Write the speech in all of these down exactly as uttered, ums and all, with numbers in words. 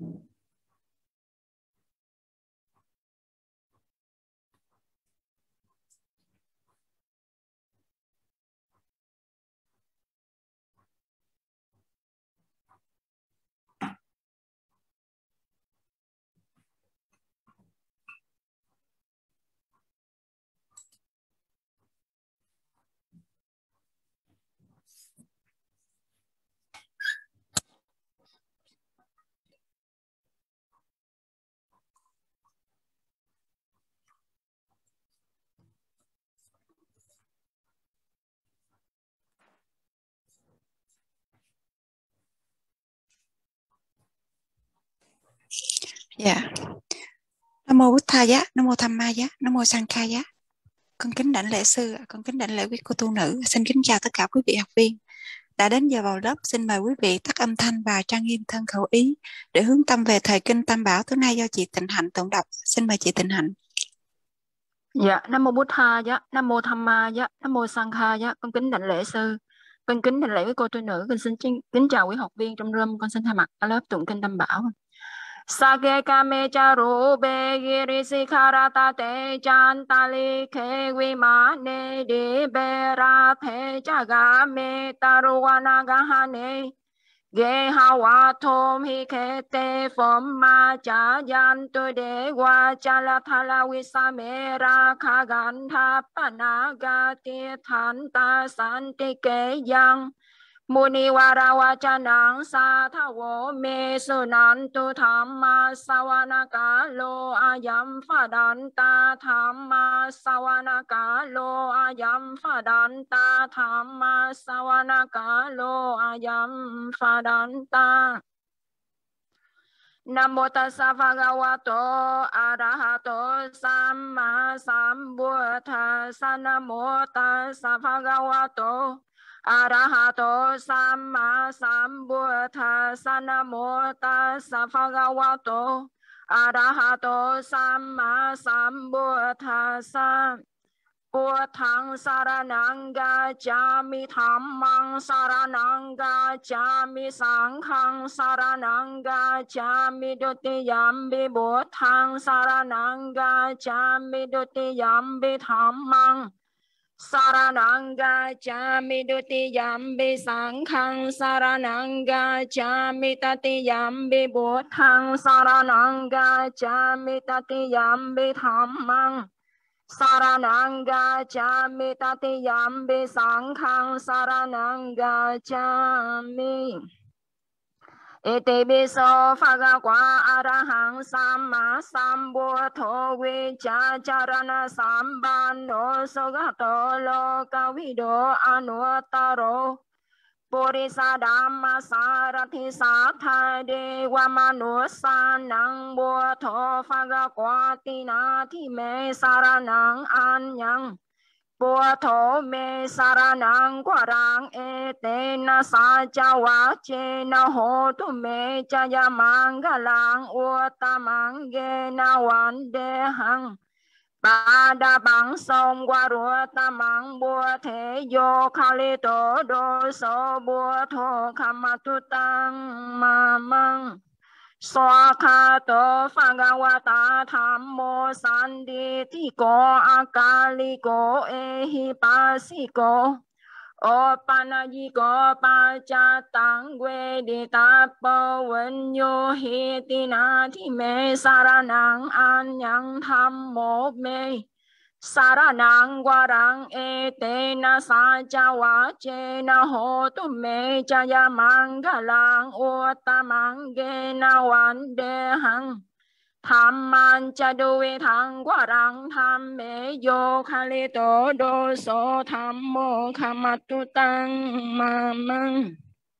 Dạ. Nam mô Bụt Tha Giá, Nam mô Tham Ma Giá, Nam mô Sang Kha Giá. Con kính đảnh lễ sư, con kính đảnh lễ quý cô tu nữ. Xin kính chào tất cả quý vị học viên. Đã đến giờ vào lớp, xin mời quý vị tắt âm thanh và trang nghiêm thân khẩu ý để hướng tâm về thời kinh Tam Bảo tối nay do chị Tịnh Hạnh tụng đọc. Xin mời chị Tịnh Hạnh. Dạ, Nam mô Bụt Tha Giá, Nam mô Tham Ma Giá, Nam mô Sang Kha Giá. Con kính đảnh lễ sư, con kính đảnh lễ quý cô tu nữ. Con xin kính chào quý học viên trong room. Con xin thay mặt ở lớp tụng kinh Tam Bảo. Sake kame cha rube girisi karata te chan tali ke vimane di bera te chaga me taruana gahane ge hawa thom hi ke te phom ma cha yan tu de wa cha la thala visame ra kha gan tha panaga ti than ta san ti ke yang Muni wara wachanang sa thawo me sunantu thamma sawanaka lo ayam phadanta thamma sawanaka lo ayam phadanta thamma sawanaka lo ayam phadanta. Namo tassa bhagavato arahato samma sambuddhassa. Namo tassa bhagavato arahato samma sambuddhassa. Namo tassa bhagavato arahato samma sambuddhassa. Buddhaṃ saranang gacchāmi, Dhammāṃ saranang gacchāmi, Saṅghāṃ saranang gacchāmi, Dutiyampi Buddhaṃ saranang gacchāmi, Dutiyampi Dhammāṃ saranang gacchāmi, Dutiyampi Saṅghāṃ saranang gacchāmi, Tatiyampi Buddhaṃ saranang gacchāmi, Tatiyampi Dhammāṃ saranang gacchāmi, Tatiyampi Saṅghāṃ saranang gacchāmi. Iti biso phagavā arahaṃ samma sambuddho vicaccarana sampanno sugato lokavido anuttaro Purisa dhamma sarathi sattha dewa manusanang buddho phagavati nati me saranang anyang Buddho me saranang kwarang etena sacha vachena hotu me chaya mangalang uttamang gena vandehang Bada bang song waruta mang bua thế yo khali to do so bua tho kamatutang mamang Swakha to phagavata thammo sanditiko akaliko ehipasiko Opanayiko pachatang veditapo vanyo hitinati me saranang anyang thammo me saranang warang etena sacha vachena hotu me chaya mangalang uttamang gena vandehang Thamman chaduvithang warang thamme yo khalito do so thammo kamatutang mamang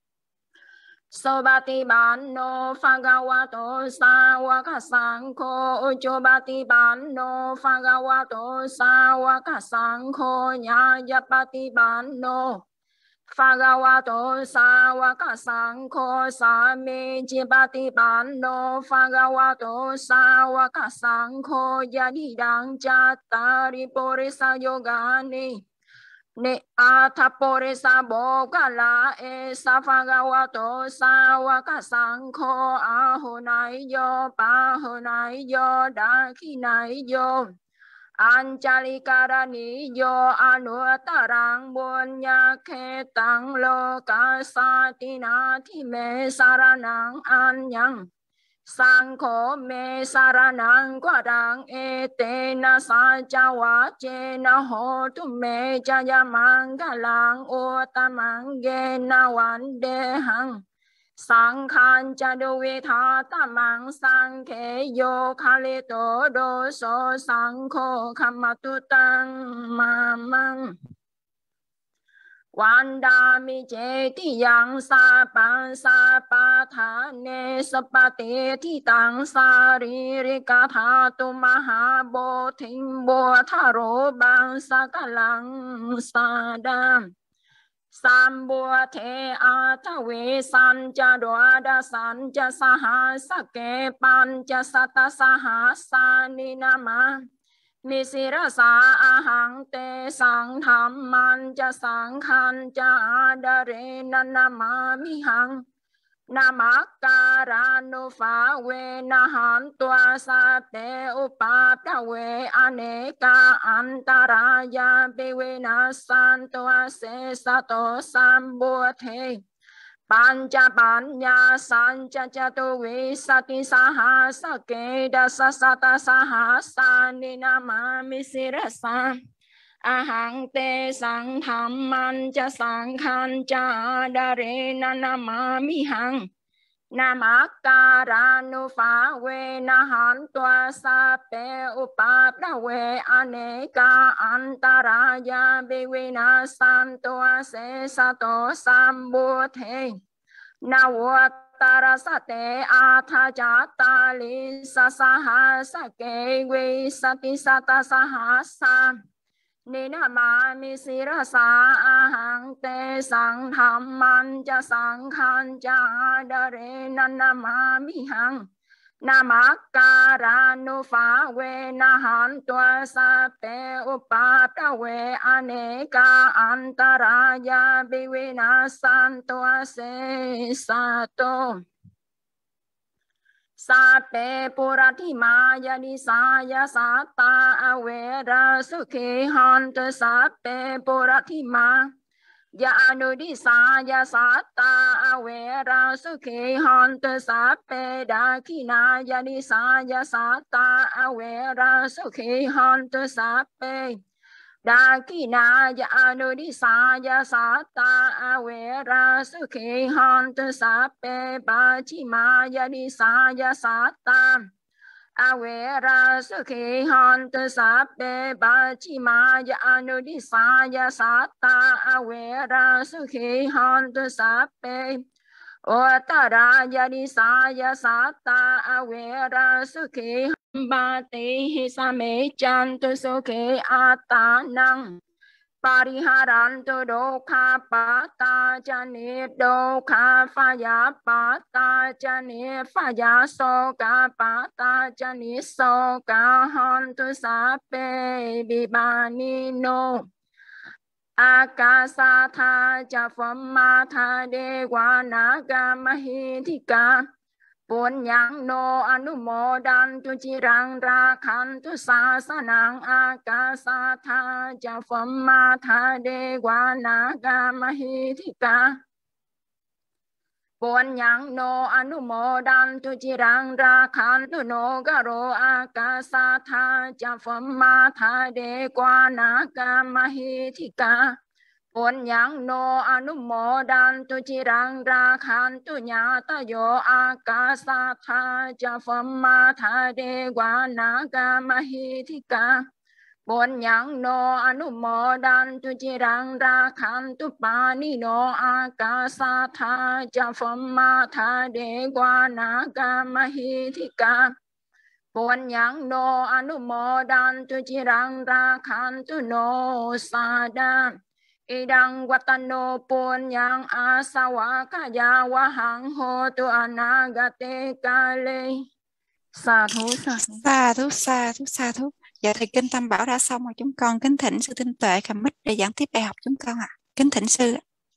Sobati banno phagavato sāvaka saṅkho Ujjobati banno phagavato sāvaka saṅkho Nyājapati banno Phagavato sāvaka saṅkho Sāme jipati banno Phagavato sāvaka saṅkho Yadidang cattari purisa yogani Ni atapore sabo kala e safagawato sawaka sangko ahonai yo pahonai yo dakinai yo Anjalikarani yo anutarang bunya ketang lokasatina time saranang anyang Sangko me saranang quadang etena sajawa chena ho tu me jaya mangalang utamang gena wande hang Sang khan cha do vi tha tamang sang ke yo khale to do so sang kho khamatu tang mamang Wanda mi che ti yang sa pan sa pa tha ne sa pa te ti tang sa ri ri ka tha tu ma ha bo thinh bo tha ro bang sa ka lang sa đam Sam bùa thế a tha we san cha đoa đa san cha sa ha sa ke pan cha sa ta sa ha sa ni na ma mi si ra sa a hang te sang tham man cha sang khan cha đa re na na ma mi hang Namakaranu pha we na han tua sa te upa ta we aneka antaraya be we na san tua se sa to sam bua the Panja panya san cha cha tu vi sati saha sa ke da sa sa ta saha sa ni na ma mi si ra sa Ahang te sang tham man cha sang khan cha đa re na na ma mi hằng Namakaranu pha we na han tua sa pe upa da we aneka antaraya be we na san tua se sa to sam bu the na wa tara sa te a tha cha ta li sa sa ha sa ke we sa ti sa ta sa ha sa Ni na ma mi si ra sa a hang te sang tham man cha sang khan cha đa re na na ma mi hằng Namakaranu pha we na han tua sa pe upa ta we aneka antaraya bi we na san tua se sa to Sa pe purati maya ni sa ya sa ta avera sukhi hanta sa pe purati ma ya anu di sa ya sa ta avera sukhi hanta sa pe dakina ya ni sa ya sa ta avera sukhi hanta sa pe Dakina ya anu di sa ya sa ta avera sukhi hanta sa pe ba chi ma ya di sa ya sa ta avera sukhi hanta sa pe ba chi ma ya anu di sa ya sa ta avera sukhi hanta sa pe Otara ya di sa ya sa ta avera sukhi ba te hi sa me chan tu so ke ata nang pariharan tu do kha pa ta cha ni do kha pha ya pa ta cha ni pha ya so ka pa ta cha ni so ka han tu sa pe bi ba ni no Akasa tha cha phẩm ma tha de wa na ga ma hi thi ca Buồn nhang no anu mô đan tu chi rang ra khan tu sa sa nang a ca sa tha cha phẩm ma tha de wa na ga ma hi thi ca Buồn nhang no anu mô đan tu chi rang ra khan tu no ga ro a ca sa tha cha phẩm ma tha de wa na ga ma hi thi ca Buồn nhang no anu mô đan tu chi rang ra khan tu nhà ta yo a ca sa tha cha phẩm ma tha de wa na ga ma hi thi ca Buồn nhang no anu mô đan tu chi rang ra khan tu pa ni no a ca sa tha cha phẩm ma tha de wa na ga ma hi thi ca Buồn nhang no anu mô đan tu chi rang ra khan tu no sa đa Idang watano punyang asawa kaya wahang ho tu anagate kale. Sa thú sa thú Sa thú sa thú sa thú Dạ thì kinh Tam Bảo đã xong rồi, chúng con kính thỉnh sư Tinh Tuệ cầm mic để giảng tiếp bài học chúng con ạ. À. Kính thỉnh sư.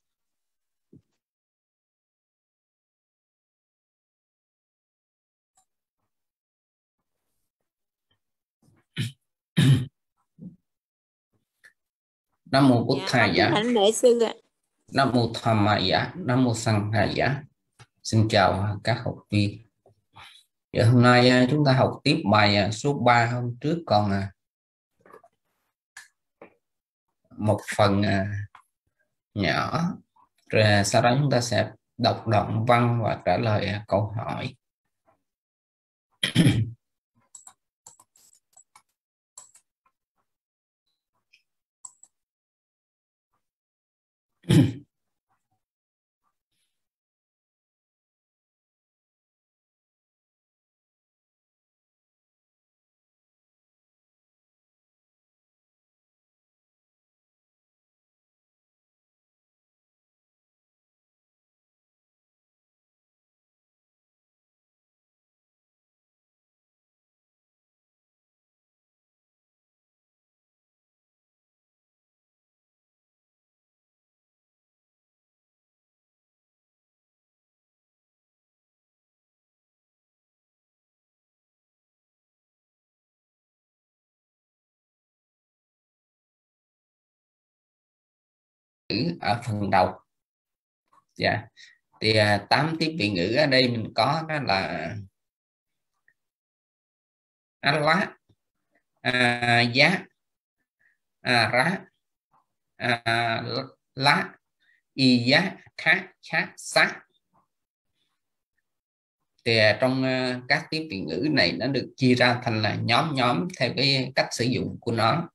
Nam mô Bụt Dạ, Thầy con Giá. kính thỉnh lễ sư ạ. Nam mô Tham Ma Giá. Nam mô Sang Hà Giá. Xin chào các học viên. Giờ hôm nay chúng ta học tiếp bài số ba. Hôm trước còn một phần nhỏ, rồi sau đó chúng ta sẽ đọc đoạn văn và trả lời câu hỏi. Ở phần đầu, dạ, thì tám tiếp vị ngữ ở đây mình có đó là Allah, à, giá, à, rá, à, lá, y giá, khác, khác, sát. Thì trong các tiếp vị ngữ này nó được chia ra thành là nhóm nhóm theo cái cách sử dụng của nó.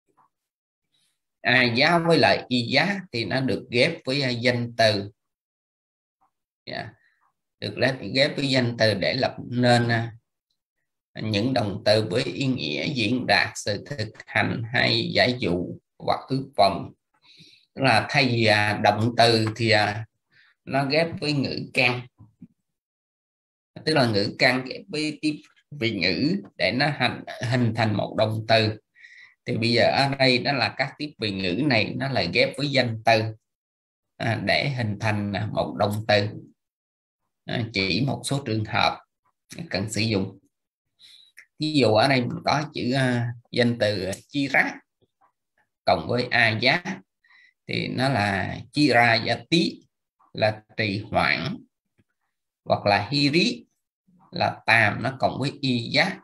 À, giá với lại y giá thì nó được ghép với danh từ, yeah. Được ghép với danh từ để lập nên những động từ với ý nghĩa diễn đạt sự thực hành hay giải dụ hoặc ước vọng. Tức là thay vì động từ thì nó ghép với ngữ căn, tức là ngữ căn ghép với tiếp vị ngữ để nó hành, hình thành một động từ. Thì bây giờ ở đây đó là các tiếp vị ngữ này nó lại ghép với danh từ à, để hình thành một động từ, à, chỉ một số trường hợp cần sử dụng. Ví dụ ở đây mình có chữ uh, danh từ chi rá cộng với a giá thì nó là chi ra giá tí, là trì hoãn, hoặc là hi rí là tàm, nó cộng với y giá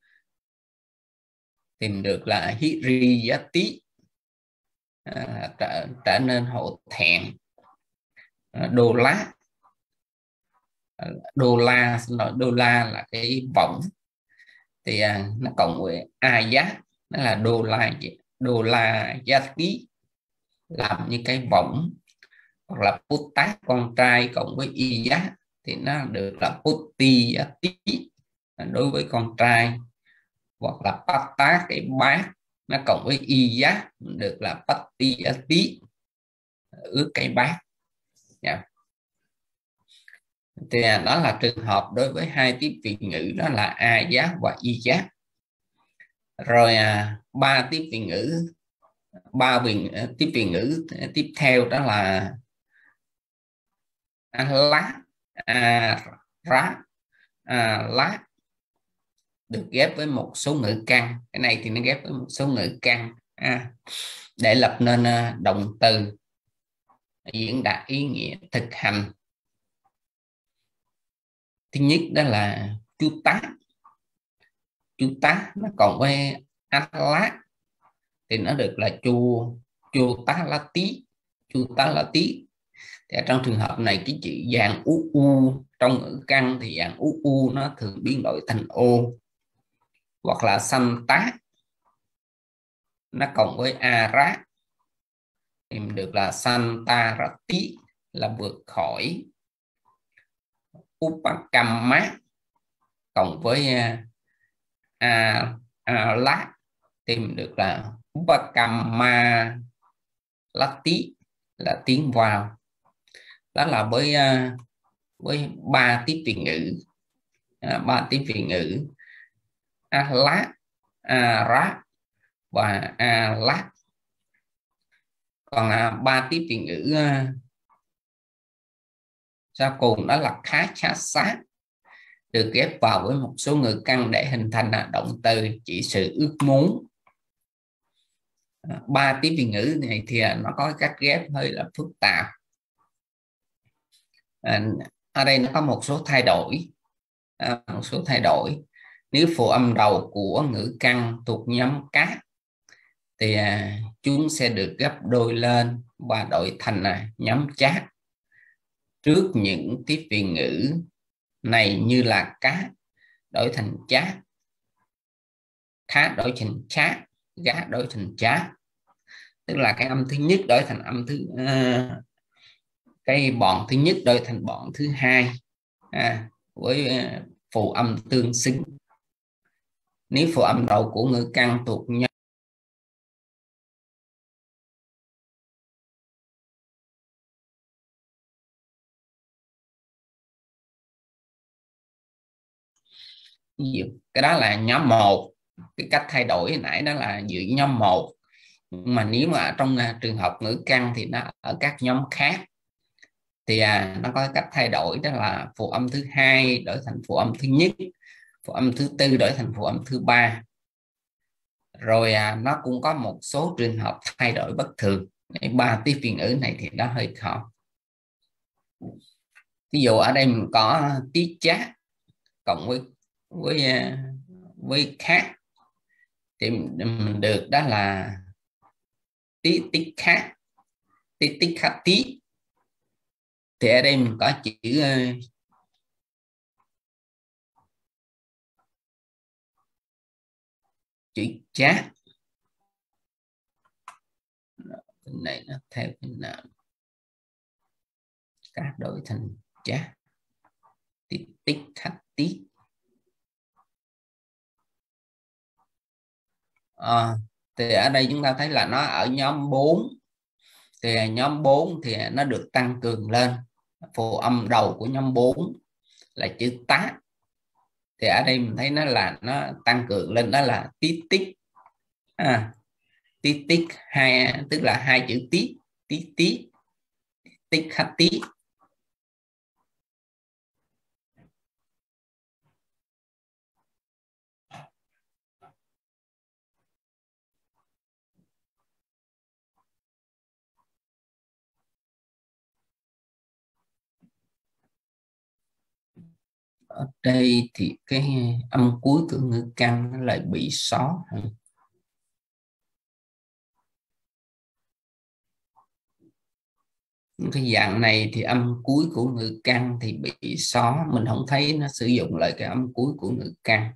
tìm được là hi ri giá tí, à, trở, trở nên hổ thẹn. À, đô lá, đô la đô la là cái võng thì à, nó cộng với a giá, nó là đô la đô la giá tí, làm như cái võng. Hoặc là put tác con trai cộng với y giá thì nó được là putti giá tí đối với con trai. Hoặc là pat tác cái bát nó cộng với y giá được là patti giá tí, ướt cái bát, yeah. Thì đó là trường hợp đối với hai tiếp vị ngữ, đó là a giá và y giá. Rồi à, ba tiếp vị ngữ ba vị tiếp vị ngữ tiếp theo đó là a lá, a rá, a lá, được ghép với một số ngữ căn. Cái này thì nó ghép với một số ngữ căn à, để lập nên động từ diễn đạt ý nghĩa thực hành. Thứ nhất đó là chú tá. Chú tá nó cộng với a lá thì nó được là chu chu tá lá tí, chu tá lá tí. Thì trong trường hợp này cái chữ dạng u u trong ngữ căn thì dạng u u nó thường biến đổi thành ô. Hoặc là sanh tá nó cộng với a rá tìm được là santa rá tí, là vượt khỏi. Upakama cộng với a, a lá tìm được là upakama lá tí, là tiến vào. Đó là với với ba tiếp vị ngữ, à, ba tiếp vị ngữ a lá, Ara và Alat. Còn à, ba tiếp vị ngữ à, sau cùng đó là khá chá sát, được ghép vào với một số ngữ căn để hình thành là động từ chỉ sự ước muốn. À, ba tiếp vị ngữ này thì nó có cách ghép hơi là phức tạp. À, ở đây nó có một số thay đổi. À, một số thay đổi. Nếu phụ âm đầu của ngữ căn thuộc nhóm các thì à, chúng sẽ được gấp đôi lên và đổi thành là nhóm chát trước những tiếp vị ngữ này, như là cá đổi thành chát, khá đổi thành chát, gá đổi thành chát. Tức là cái âm thứ nhất đổi thành âm thứ uh, cái bọn thứ nhất đổi thành bọn thứ hai, à, với uh, phụ âm tương xứng. Nếu phụ âm đầu của ngữ căn thuộc nhóm cái đó là nhóm một. Cái cách thay đổi hồi nãy đó là giữa nhóm một, mà nếu mà trong uh, trường hợp ngữ căn thì nó ở các nhóm khác thì à, nó có cách thay đổi, đó là phụ âm thứ hai đổi thành phụ âm thứ nhất, phụ âm thứ tư đổi thành phụ âm thứ ba. Rồi à, nó cũng có một số trường hợp thay đổi bất thường. Ba tiếp vị ngữ này thì nó hơi khó. Ví dụ ở đây mình có tí chát cộng với với với khác thì mình được đó là tí tích khác, tí tích khác tí. Thì ở đây mình có chữ chữ chát, cái này nó theo cái nào các đổi thành chát, tí tích khác tí. À, thì ở đây chúng ta thấy là nó ở nhóm bốn. Thì nhóm bốn thì nó được tăng cường lên. Phụ âm đầu của nhóm bốn là chữ tá. Thì ở đây mình thấy nó là nó tăng cường lên, đó là tí tích. À, tí tích hai, tức là hai chữ tí, tí tí, tích khá tí. Ở đây thì cái âm cuối của ngữ căn nó lại bị xóa. Cái dạng này thì âm cuối của ngữ căn thì bị xóa, mình không thấy nó sử dụng lại cái âm cuối của ngữ căn.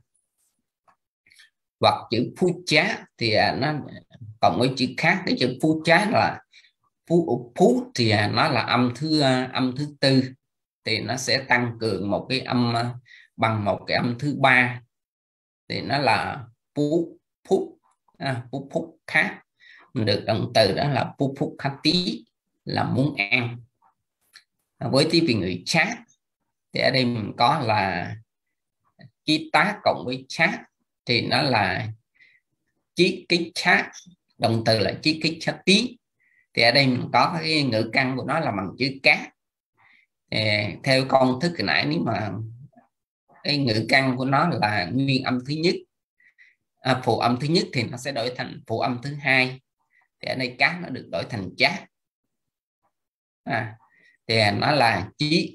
Hoặc chữ phu chá thì nó cộng với chữ khác. Cái chữ phu chá là phú, phú thì nó là âm thứ âm thứ tư, thì nó sẽ tăng cường một cái âm bằng một cái âm thứ ba, thì nó là phú phúc, à, phú phúc khác. Mình được động từ đó là phú phúc khá tí, là muốn ăn. Với tí vị ngữ chát thì ở đây mình có là chí tá cộng với chát, thì nó là chí kích chát, động từ là chí kích chát tí. Thì ở đây mình có cái ngữ căn của nó là bằng chữ cá. Thì theo công thức hồi nãy, nếu mà cái ngữ căn của nó là nguyên âm thứ nhất, à, phụ âm thứ nhất thì nó sẽ đổi thành phụ âm thứ hai. Thì ở đây cá nó được đổi thành chát. À, thì nó là chí,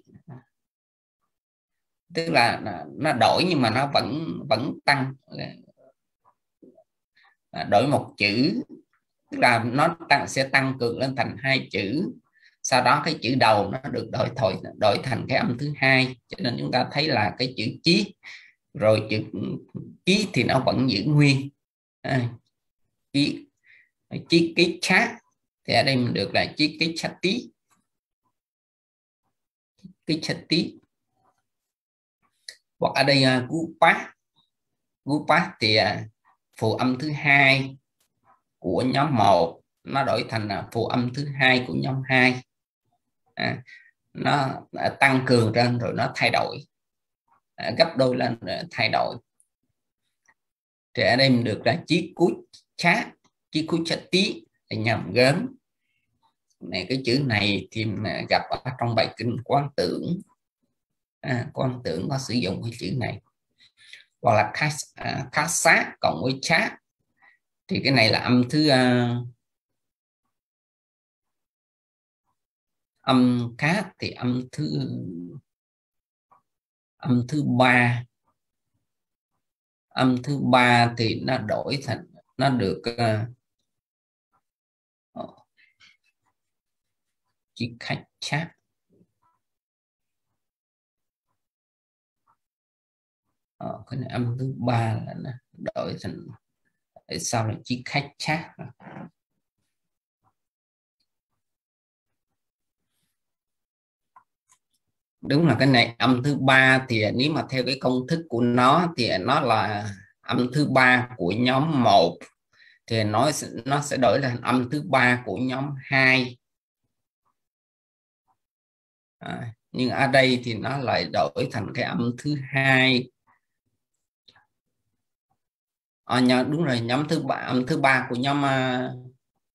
tức là nó đổi nhưng mà nó vẫn vẫn tăng, đổi một chữ, tức là nó tăng, sẽ tăng cường lên thành hai chữ. Sau đó cái chữ đầu nó được đổi thôi đổi thành cái âm thứ hai, cho nên chúng ta thấy là cái chữ chí rồi chữ chí thì nó vẫn giữ nguyên. À, chí chí ký chát thì ở đây mình được là chí ký chát tí, ký chát tí. Hoặc ở đây uh, gu pát, gu pát thì uh, phụ âm thứ hai của nhóm một nó đổi thành uh, phụ âm thứ hai của nhóm hai. À, nó uh, tăng cường lên rồi nó thay đổi, uh, gấp đôi lên rồi thay đổi. Thì ở đây mình được là chí cú chá, chí cú chá tí là nhầm gớm. Này cái chữ này thì gặp ở trong bài kinh Quán Tưởng. À, Quán Tưởng có sử dụng cái chữ này. Hoặc là khá, à, khá sát cộng với chá. Thì cái này là âm thứ uh, âm khá thì âm thứ âm thứ ba. Âm thứ ba thì nó đổi thành, nó được uh, chỉ khách chát. Ờ, cái này âm thứ ba là nó đổi thành, tại sao là chỉ khách chát? Đúng là cái này âm thứ ba thì nếu mà theo cái công thức của nó thì nó là âm thứ ba của nhóm một, thì nó nó sẽ đổi thành âm thứ ba của nhóm hai. À, nhưng ở đây thì nó lại đổi thành cái âm thứ hai. À, nhớ, đúng rồi, nhóm thứ ba, âm thứ ba của nhóm uh,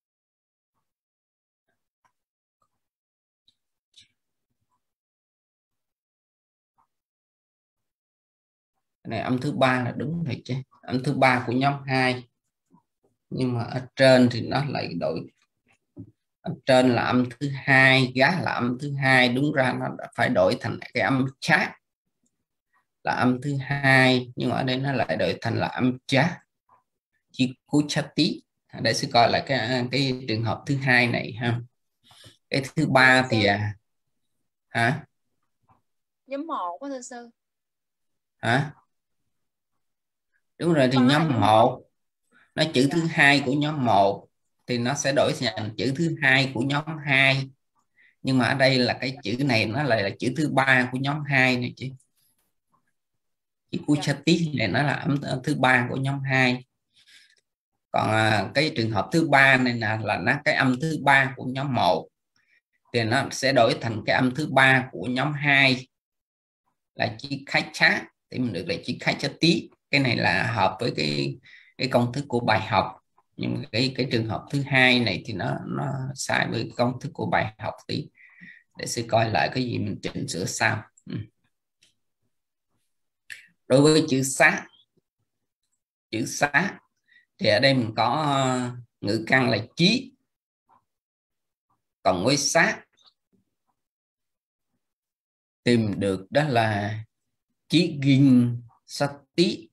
này âm thứ ba là đúng rồi chứ, âm thứ ba của nhóm hai. Nhưng mà ở trên thì nó lại đổi, ở trên là âm thứ hai, gá là âm thứ hai, đúng ra nó phải đổi thành cái âm chát là âm thứ hai, nhưng mà ở đây nó lại đổi thành là âm chát, chi cú chát tí. Để sẽ coi lại cái cái trường hợp thứ hai này ha. Cái thứ ba thì à, hả? Nhóm một có thưa sư. Hả? Đúng rồi, thì nhóm một nó chữ thứ hai của nhóm một thì nó sẽ đổi thành chữ thứ hai của nhóm hai. Nhưng mà ở đây là cái chữ này nó lại là chữ thứ ba của nhóm hai này chứ. Chữ Kuchati này nó là âm thứ ba của nhóm hai. Còn à, cái trường hợp thứ ba này là là nó cái âm thứ ba của nhóm một thì nó sẽ đổi thành cái âm thứ ba của nhóm hai là chữ khách chá, thì mình được là chữ khách chá tí. Cái này là hợp với cái cái công thức của bài học. Nhưng cái cái trường hợp thứ hai này thì nó nó sai với công thức của bài học tí. Để sẽ coi lại cái gì mình chỉnh sửa sau. Ừ. Đối với chữ xá, chữ xá thì ở đây mình có uh, ngữ căn là chí cộng với xá, tìm được đó là chí gin sát tí.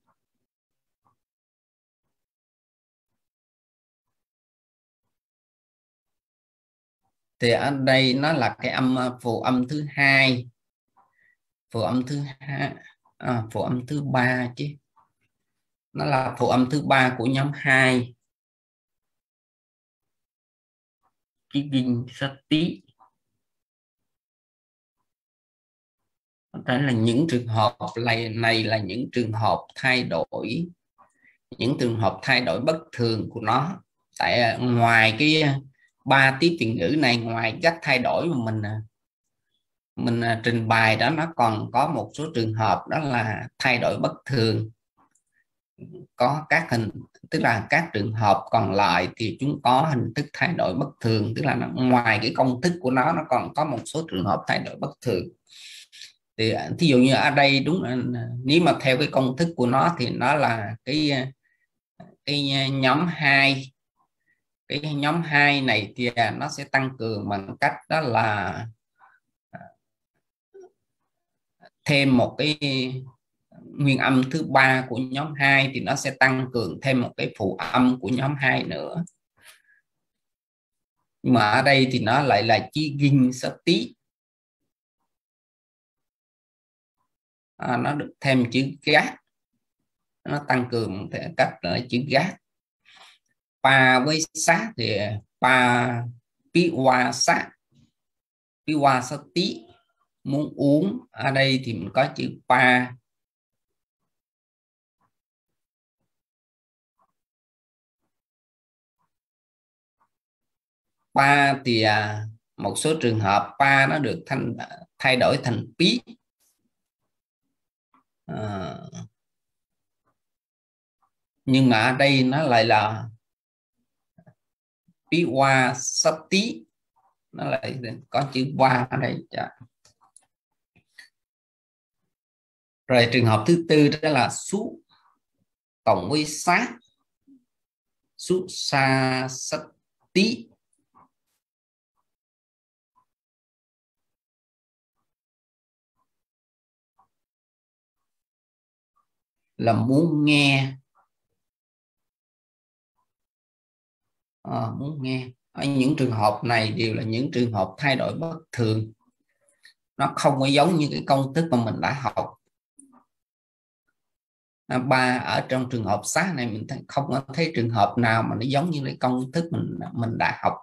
Thì ở đây nó là cái âm phụ âm thứ hai, phụ âm thứ hai, à, phụ âm thứ ba chứ, nó là phụ âm thứ ba của nhóm hai, chí gin sát tí. Đây là những trường hợp này, này là những trường hợp thay đổi, những trường hợp thay đổi bất thường của nó. Tại ngoài cái ba tiếp tiền ngữ này, ngoài cách thay đổi mà mình mình trình bày đó, nó còn có một số trường hợp đó là thay đổi bất thường. Có các hình, tức là các trường hợp còn lại thì chúng có hình thức thay đổi bất thường, tức là nó, ngoài cái công thức của nó nó còn có một số trường hợp thay đổi bất thường. Thì thí dụ như ở đây đúng, nếu mà theo cái công thức của nó thì nó là cái cái nhóm hai, cái nhóm hai này thì nó sẽ tăng cường bằng cách đó là thêm một cái nguyên âm thứ ba của nhóm hai, thì nó sẽ tăng cường thêm một cái phụ âm của nhóm hai nữa. Nhưng mà ở đây thì nó lại là chí gin sát tí, à, nó được thêm chữ gác, nó tăng cường cách là chữ gác. Pa với sát thì pa pi qua sát, pi qua sát tí, muốn uống. Ở đây thì mình có chữ pa, pa thì à, một số trường hợp pa nó được thành thay đổi thành pí. À, Nhưng mà ở đây nó lại là Piwa Sati, nó lại có chữ wa ở đây. Rồi trường hợp thứ tư đó là Su cộng với Sát, Su Sa Sati. Là muốn nghe, à, muốn nghe. Ở những trường hợp này đều là những trường hợp thay đổi bất thường, nó không có giống như cái công thức mà mình đã học. À, ba ở trong trường hợp Sát này mình thấy, không có thấy trường hợp nào mà nó giống như cái công thức mình mình đã học.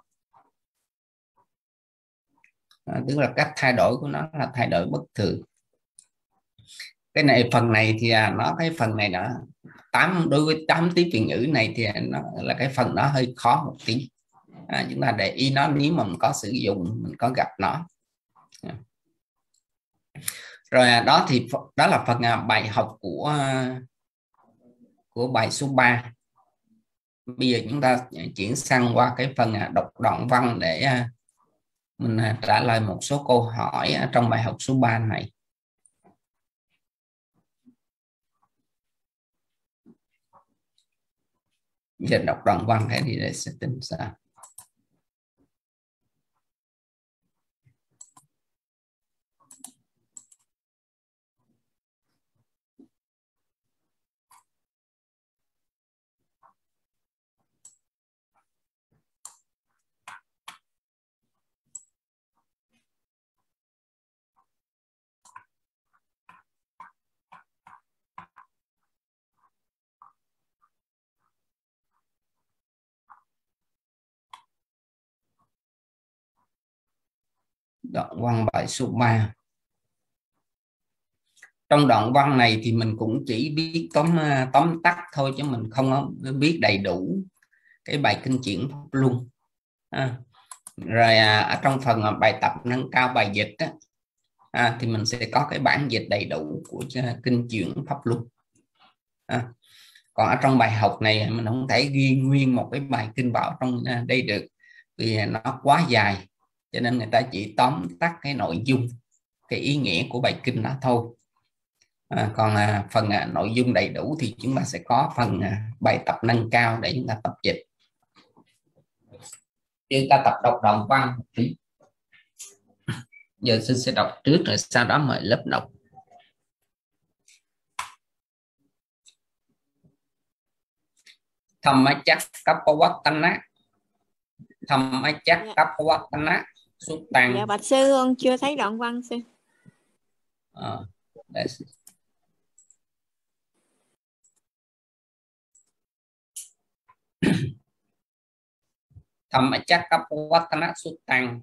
À, tức là cách thay đổi của nó là thay đổi bất thường. Cái này phần này thì à, nó cái phần này nó tám đối với tám tiếp viện ngữ này thì nó là cái phần nó hơi khó một tí. À, chúng ta để ý nó nếu mà mình có sử dụng, mình có gặp nó. À. Rồi đó thì đó là phần à, bài học của của bài số ba. Bây giờ chúng ta chuyển sang qua cái phần à, đọc đoạn văn để à, mình à, trả lời một số câu hỏi à, trong bài học số ba này. Giờ đọc đoạn văn thế thì để sẽ tính sao. Đoạn văn bài số ba. Trong đoạn văn này thì mình cũng chỉ biết tóm tóm tắt thôi, chứ mình không biết đầy đủ cái bài kinh chuyển pháp luân. À, rồi à, ở trong phần bài tập nâng cao bài dịch á, à, thì mình sẽ có cái bản dịch đầy đủ của kinh chuyển pháp luân. À, còn ở trong bài học này mình không thể ghi nguyên một cái bài kinh vào trong đây được, vì nó quá dài, cho nên người ta chỉ tóm tắt cái nội dung, cái ý nghĩa của bài kinh đó thôi. À, còn à, phần à, nội dung đầy đủ thì chúng ta sẽ có phần à, bài tập nâng cao để chúng ta tập dịch. Chúng ta tập đọc đoạn văn một tí. Giờ xin sẽ đọc trước rồi sau đó mời lớp đọc. Dhammacakkappavattana. Dhammacakkappavattana xuất tăng. Dạ bạch sư, con chưa thấy đoạn văn sư. À, để... Dhammacakkappavattana xuất tăng.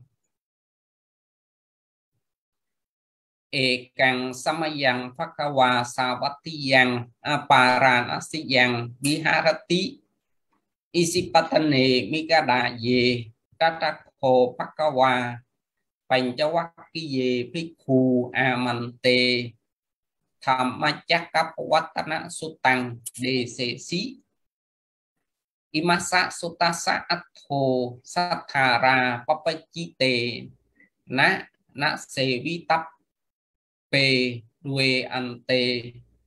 Ekang samayang phakawa savatiyang aparanasiyang viharati isipatane mikada ye tatakho phakawa panchawakiye bhikkhu amante dhammacakkappavattana sutang desesi imasa sutasa atho sathara papachite na na sevitap pe đuê ante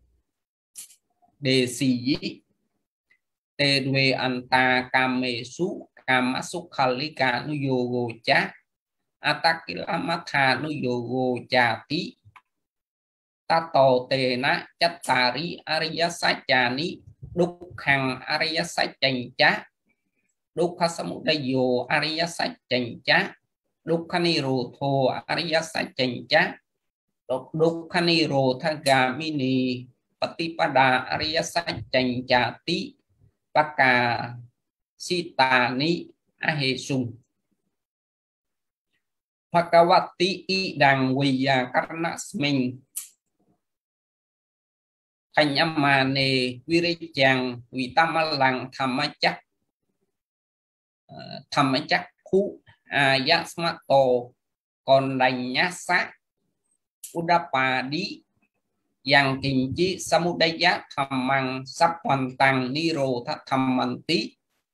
đề xì dĩ tê đuê anta kame su kamasu khalika nu yogo cha atakilamatha nu yogo cha tí tato tê na chattari ariyasachani dukkhaṃ ariyasachanh cha dukkhasamuddayo ariyasachanh cha dukkhanirotho ariyasachanh cha Dukkhanirothagamini Patipada Ariyasachanh Chati Paka Sitani Ahesum Phakawati Idang Viya Karnasmin Thanyamane Virichang Vitamalang Dhammachak Dhammachakku Ayasmato Còn đành nhát xác Udapadi yang kinchi samudaya dhammang sappantang nirodha dhammanti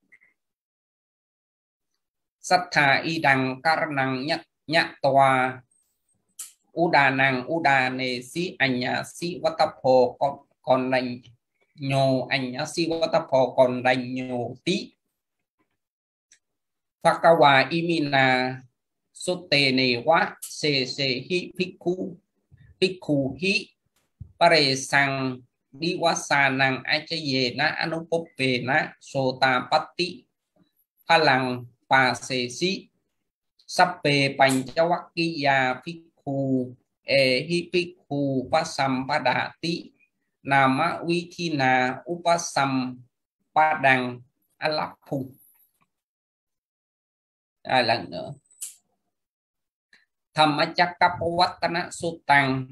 sattha idang karanang nhắc nhắc tòa udanang udane si anya si vatapo còn còn lành nhô anya si vatapo còn lành nhô tí Phakawa imina sote ne wa se se hi bhikkhu bhikkhu hi pare sang diwasanang achayena anupoppena sotapatti phalang pa se si sappe panchavakkiya bhikkhu e hi bhikkhu pasampadati nama vithina upasampadang alappu. À, lần nữa Dhammacakkappavattana Suttang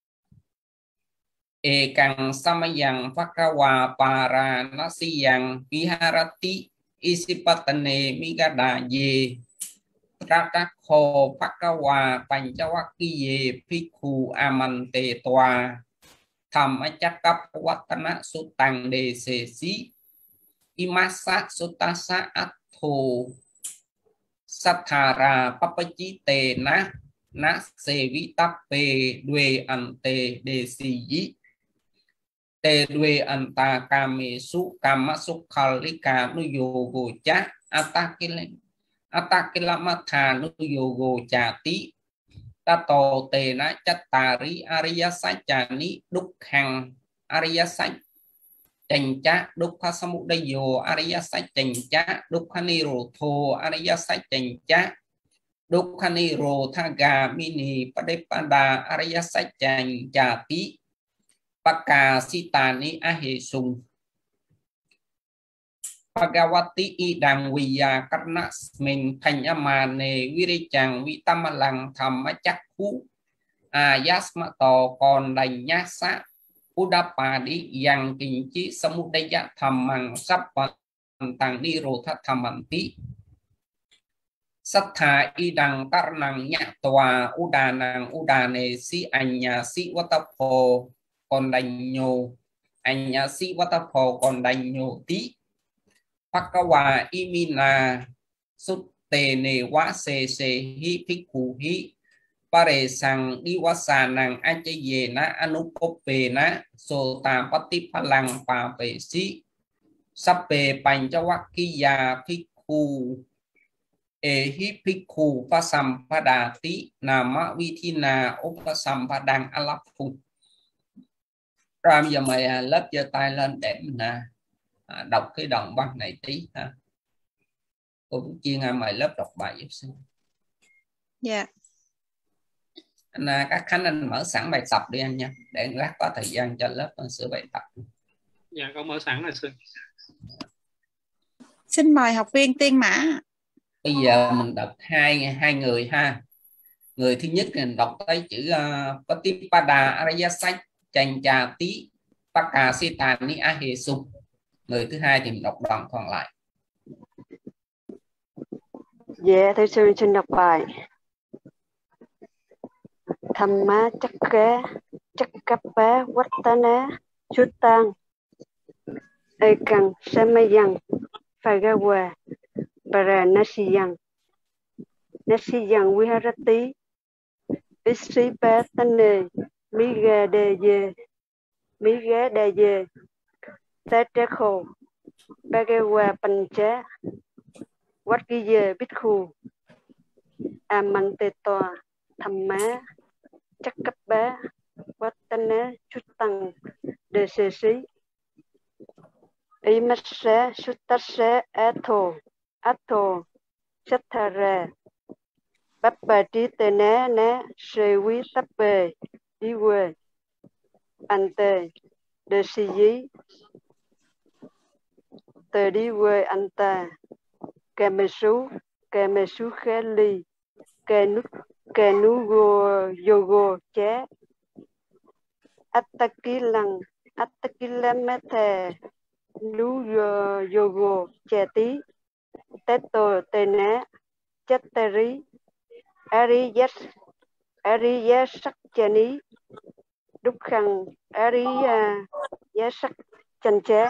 ekang samayang phakawa paranasiyang viharati isipatane migada ye prakakho phakawa panchavakkiye bhikkhu amante tòa Dhammacakkappavattana Suttang đề se si imasa sutasa atho Sathara papachite na na se vitappe dwe ante de si te dwe anta kame su kama sukhalika nu yogo cha atakile atakila matha nu yogo chati tato te na chattari ariya sajani dukhang ariya saj chánh chá dukkha samudayo ariya sách chánh chá dukkha nirodho ariya sách chánh chá dukkha nirodha gamini padepada ariya sách chánh chati pakka sitani ahesung Bhagavati idang viya karna mình thành amane virichang vitamalang dhammacakku ayasmato còn đành nhát sát Udapadi yang kinchi samudaya dhammang sappantang nirodha dhammanti sattha idang karnang nyatwa udanang udane si anya si vatapo còn đành nhô anya si vatapo còn đành nhô tí phakawa imina sutte ne wa se se hi bhikkhu hi pare sang diwasanang achayena anupoppena sotapatti phalang pape si sappe panchavakkiya bhikkhu e hi bhikkhu pasampadati nama vithina upasampadang alappu. Rồi bây giờ mời lớp giơ tay lên để mình à, đọc cái đoạn văn này tí ha. Cô cũng chia ngay mời lớp đọc bài giúp xin. Dạ. Yeah. Anh, các Khánh anh mở sẵn bài tập đi anh nha, để lát có thời gian cho lớp sửa bài tập. Dạ con mở sẵn rồi sư. Xin mời học viên Tiên Mã. Bây giờ mình đọc hai hai người ha. Người thứ nhất là đọc tới chữ uh, Patipada Ariyasach Chanchati Pakasitani Ahesung. Người thứ hai thì mình đọc đoạn còn lại. Dạ thưa sư, xin đọc bài. Thamma chakka chakkappa vattana suttang ekang samayang phagawa paranasiyang nasiyang viharati isipatane migadaye migadaye tatakho bhagawa pancha vakkiya bhikkhu amante toa thamma Chakkappa Vattana Suttang đề se si Imassa Suttassa Atho Atho Sattara Pappatitena Na Sevi Tappe Diwe Ante đề si yi Tờ Diwe Anta Kamesu Kamesu Khali Kanuk Kanugo yogo che Attakilang Attakilamete Nu yogo che tí Teto tene Chattari Ariyas Ariyasakchani Dukhang Ariya Yasak Chanche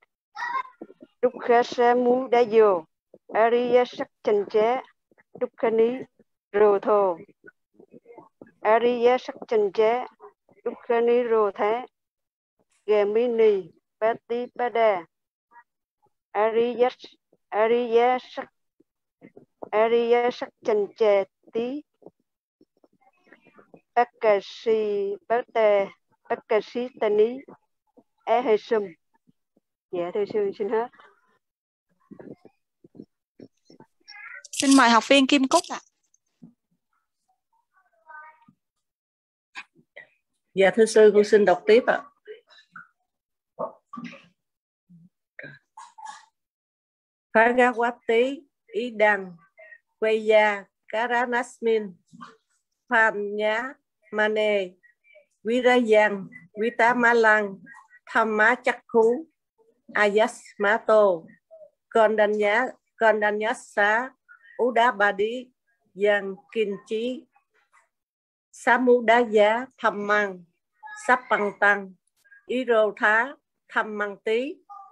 Dukha Samu Dayo Ariya Sak Chanche Dukkani Rô Thô Ariya Sak Chanche Dukkani Rô Thế Gemini Pati Pada Ariya Ariya Sak Ariya Sak Chanche Tí Bakashi Bate Bakashi Tani Ehesum. Dạ thưa sư, xin hết. Xin mời học viên Kim Cúc ạ. Dạ thưa sư, con xin đọc tiếp ạ. Bhagavati Idang Veya Karanasmin Panya Mane Virayang Vitamalang Thamma Chakku Ayasmato Kondanya Kondanyasa Udabadi Yang Kinchi Samudaya Thammang Sapantang Irotha Thammang Tí.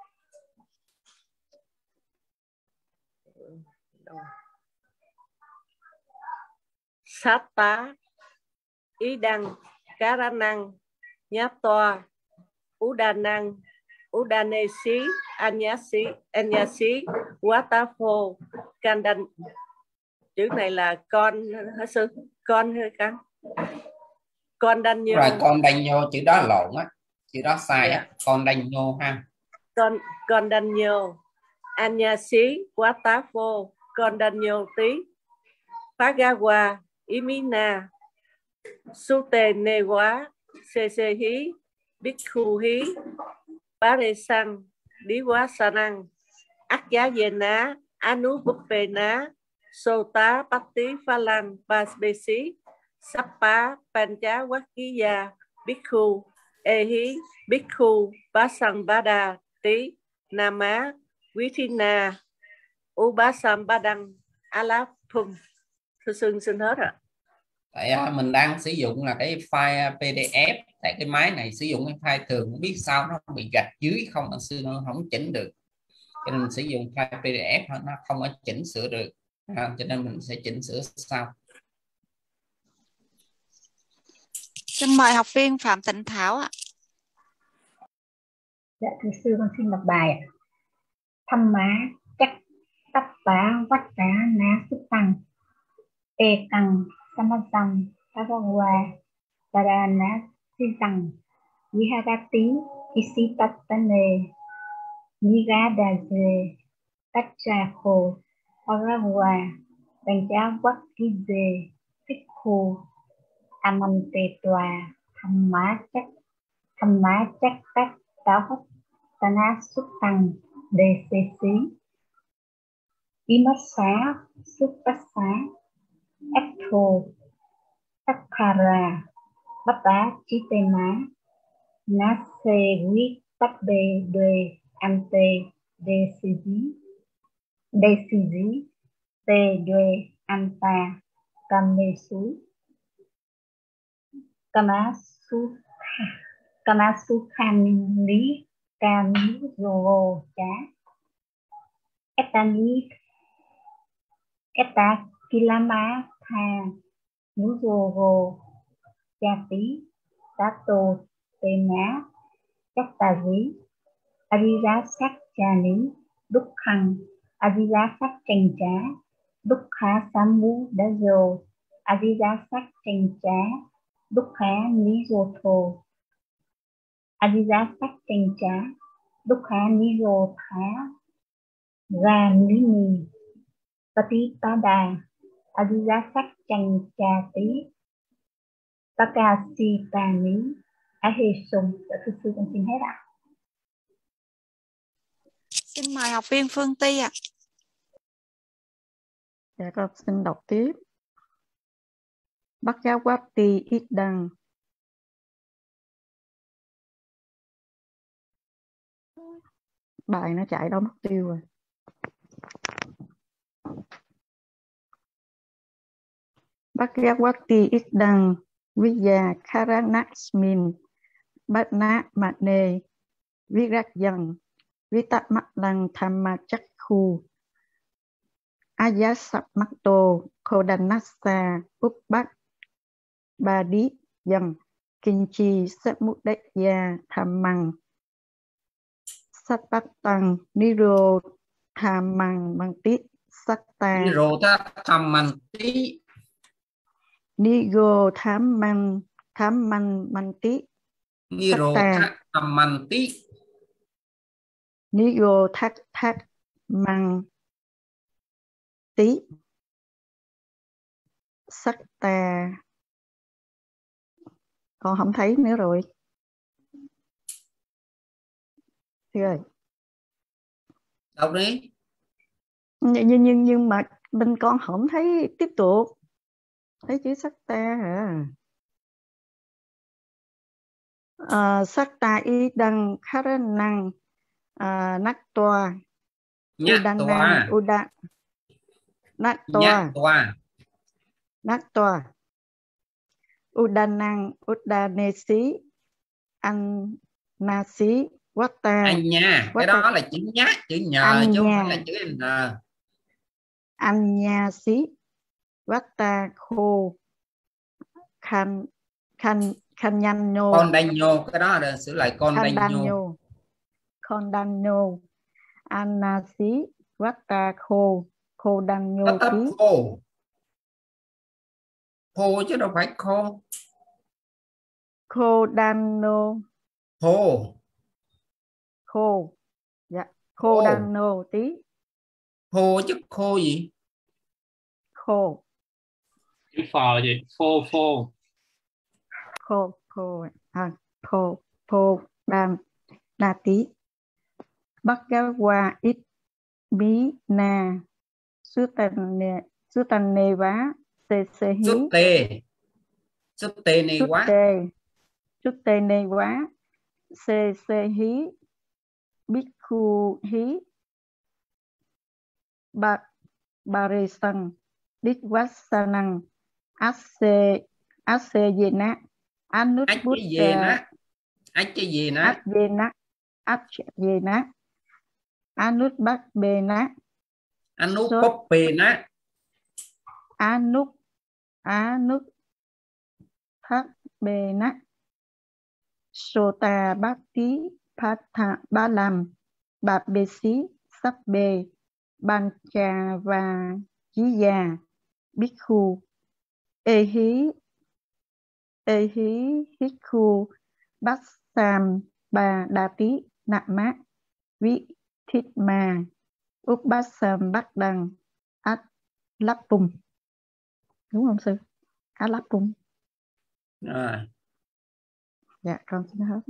Satta Idang Karanang Nhatoa Udanang Udanesi Anyasi Anyasi Watafo Kandan. Chữ này là con hả sư? Con hơi căng. Con đanh nhô. Rồi con đanh nhô, chữ đó lộn á, chữ đó sai á, yeah. Con đanh nhô ha. Con con đanh nhô. Anyasi Watafo con đanh nhô tí. Phagawa Imina Sute Newa Sesehi Bikhuhi Paresang Diwasanang Akyayena Anubupena Sota Patti Phalang Pasbesi Sappa Pancha Wakiya Bikhu Ehi Bikhu Basambada Tí Nama Vithina Ubasambadang Alapum. Thưa sư xin hết ạ. Tại uh, mình đang sử dụng là cái file pê đê ép, tại cái máy này sử dụng cái file thường, không biết sao nó bị gạch dưới không, sư nó không chỉnh được, cho nên mình sử dụng file pê đê ép nó không có chỉnh sửa được, à, cho nên mình sẽ chỉnh sửa sau. Xin mời học viên Phạm Tịnh Thảo ạ. Dạ thưa sư, con xin đọc bài ạ. Thăm má chắc tắp bá vắt đá ná sức tăng e tăng samasam tavawa tarana sisang viharati isipatane nigadaze tachako parawa panchavakize tikhu amante tòa thăm má chắc thăm má chắc tắp táo hấp tana xuất tăng đề xê xí imasa xuất bát xá Etho Takkara Bata Chitena Nase Vi Tabbe De Ante Desizi Desizi Te De Anta Kamesu Kamasu Kamasu Khamili Kamizogo Chá Etani Eta Kilama Tha Nuzogo Chati Tato Tena Chattavi Adira Sắc Chani Dukhang Adira Sắc Trành Trá Dukha Samu Dazo Adira Sắc Trành Trá Dukha Nizotho Adira Sắc Trành Trá Dukha Nizotha Ramini Patipada Adira Sắc Trành Trà Tí Takasitani Ahesum. Thưa sư con xin hết ạ. Xin mời học viên Phương Ti ạ. Dạ con xin đọc tiếp. Bhagavati Idang bài nó chạy đâu mất tiêu rồi. Bhagavati Idang Viya Karanasmin bát ná mạt nề viết rác dần viết tát mắt lăng tham ma chắc khu Aya sắp mắt tô Kodanasa úp bát ba đi dần kinh chi sát mút đách gia tham măng sát bát tăng niro tham măng măng tít sát ta niro tham măng tí Nigo tham măng tham măng măng tí niro tham măng tí Nigo thác thác măng tí sắc ta. Con không thấy nữa rồi. Thưa ơi. Đọc đi. Nhưng, nhưng, nhưng mà bên con không thấy tiếp tục. Thấy chữ sắc ta hả? À, sắc ta y đăng khá năng à, nắc toa Udana Uda nắc toa nắc toa Udanang Udanesi Annasi Wata. Anh nha, cái đó là chữ nhá, chữ nhờ chứ không phải là chữ n. Annasi Wata Kho Khan Khan Khanyano. Con Daniel, cái đó là sửa lại con Daniel. Con Daniel Annasi Wata Kho Kho Daniel tí. Khô. Khô chứ đâu phải khô. Khô Dano. Khô. Khô. Dạ, khô Dano tí. Khô chứ khô gì? Khô. Chữ phò gì? Phô phô. Khô khô à, khô khô đan đa tí. Bhagava ít bí na Sutane Sutane vá tê sê hí. Xuất tê. Xuất tê này quá. Xuất tê này quá. Sê sê hí. Bhikkhu hí. Ba ba rê sân. Đích vát sa năng. Ase Ase dê na. Anut bút dê na. Ách cái gì na. Ách dê na. Ách dê na. Anut bát bê na. Anut bốc bê na. Anut Anut thác bê na. Sota bát tí phát thạ ba làm. Bạp bê xí sắp bê. Ban trà và chí già. Bhikkhu. Ê hí Ê hí hít khu bát sam bà đà tí nạ mát vị thít mà úp bát sam bát đằng át lắp bùng. Đúng không sư? Át lắp bùng. Rồi. Dạ con xin hết.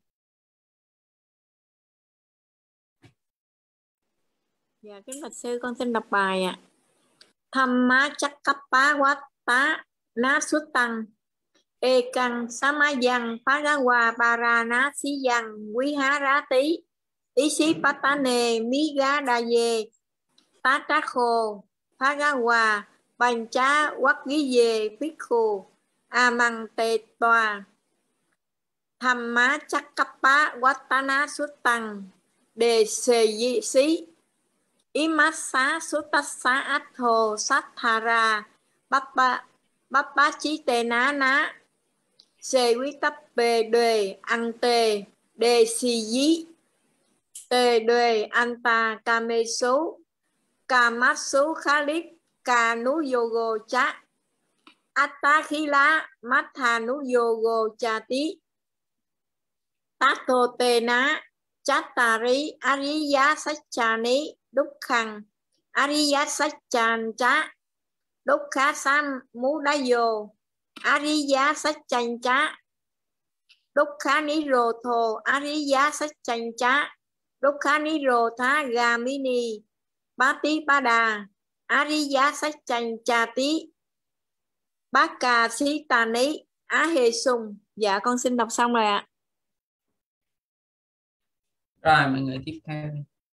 Dạ kính bạch sư, con xin đọc bài ạ. À. Thamma Chakkappa Vatta Na Suttăng E Căng Samayang Phagawa Paranasiyang Viharati Isipatane Migadaya Tatakho Phagawa Pancha Vakkiye Bhikkhu Amang Tê Toa Thamma Chakkappa Vattana Suttăng Đề Sê Di Sĩ Imassa Sutassa Atho Sathara Bappa Bappa Chí Tê Ná Ná Sê Quý Tắp Bê Đê Ăn Tê Đê Sì Dí Tê Đê An Ta Ca Mê Số Ca Mát Số Khá Lít Ca Nú Yogo Chá Atta Khí Lá Mát Thà Nú Yogo Chá Tí Tát Tô Tê Ná Chát Tà Rí Ariya Sách Chà Ní Đúc Khăn Ariya Sách Chàn Chá Đúc Khá Sam Mú Đá Dô Ariya Sách Chanh Chá Đúc Khá Ní Rô Thô Ariya Sách Chanh Chá Đúc Khá Ní Rô Thá Gà Mí Ni Bá Tí Bá Đà Ariya Sách Chanh Chá Tí Bá Cà Xí Tà Ní Á Hê Sùng. Dạ con xin đọc xong rồi ạ. Rồi mọi người tiếp theo.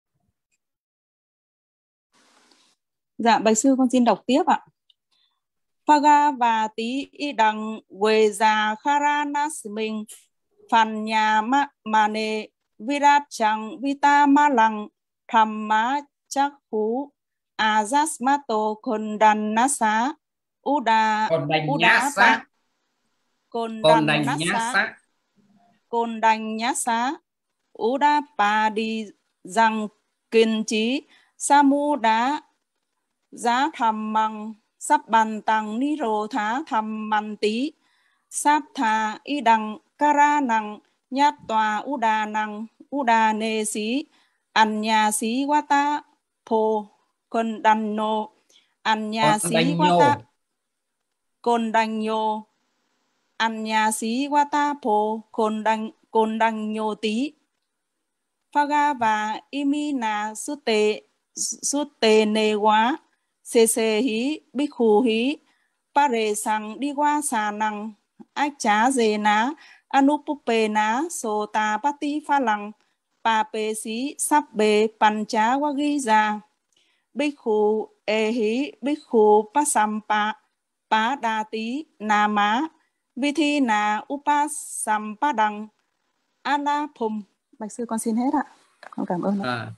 Dạ bạch sư con xin đọc tiếp ạ. Phaga và tí y đằng quê già Kharanasmin Phan nhà ma mà nề virat chẳng vita ma lăng tham má chắc hú ajasmato kondannasa uda Còn đành nhá uda sát. pa Còn đành nhá kondannasa sát. kondannasa uda pa đi rằng kinh chí samuda giá tham măng sắp bàn tăng ni rô thá tham man tí sắp thà y đằng kara năng nhát tòa uda năng uda nê sĩ an nhà sĩ wata po con đàn nô an nhà Còn sĩ đành wata nhô. con đành nhô an nhà sĩ wata po con đành con đành nhô tí phaga và imina sute sute nê quá xê xê hí bhikkhu hí pare sang đi qua xà năng ách chá dê ná anupupe ná sota pati pha lăng pa pe sĩ sắp bề pancha wagi ra bhikkhu e hí bhikkhu pasampa pa đa tí na má vi thi na upasampadang ala phum. Bạch sư con xin hết ạ. Con cảm ơn ạ. À.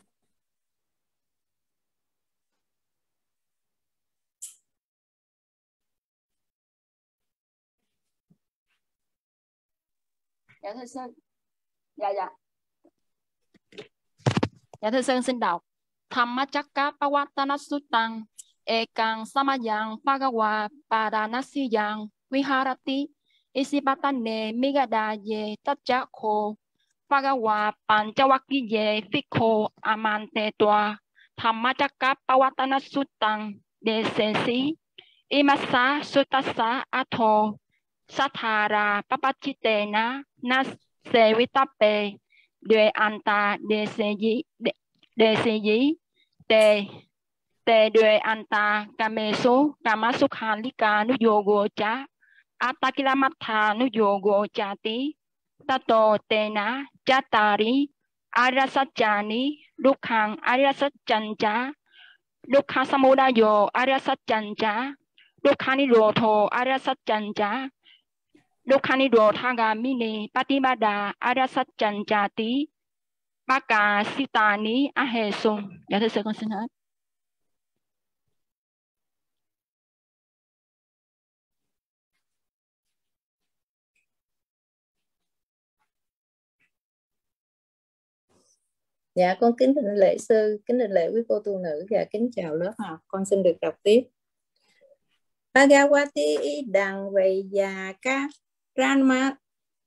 Dạ thưa sư. Dạ dạ. Dạ thưa sư xin đọc. Dhammacakkappavattana suttam ekang samayang bhagawa padanasiyang viharati isipatane migadaye tacchakho bhagawa panchavakkiye bhikkho amante toa Dhammacakkappavattana suttam desesi imassa sutassa atho sathara papachitena nas sevitape Đề anta đề se dí đề se dí tề tề đề anta kame số kamasukhalika nu yogo cha atakilamatha nu yogo cha tí tato tena chatari arasachani dukhang arasachancha dukha samudayo arasachancha dukha nirodho arasachancha dukha nirodhagamini patibada arasachanchati baka sitani ahesum. Dạ thưa sư con xin hết. Dạ con kính thỉnh lễ sư, kính thỉnh lễ quý cô tu nữ và kính chào lớp học. Con xin được đọc tiếp. Bhagavati idang vayaka ranma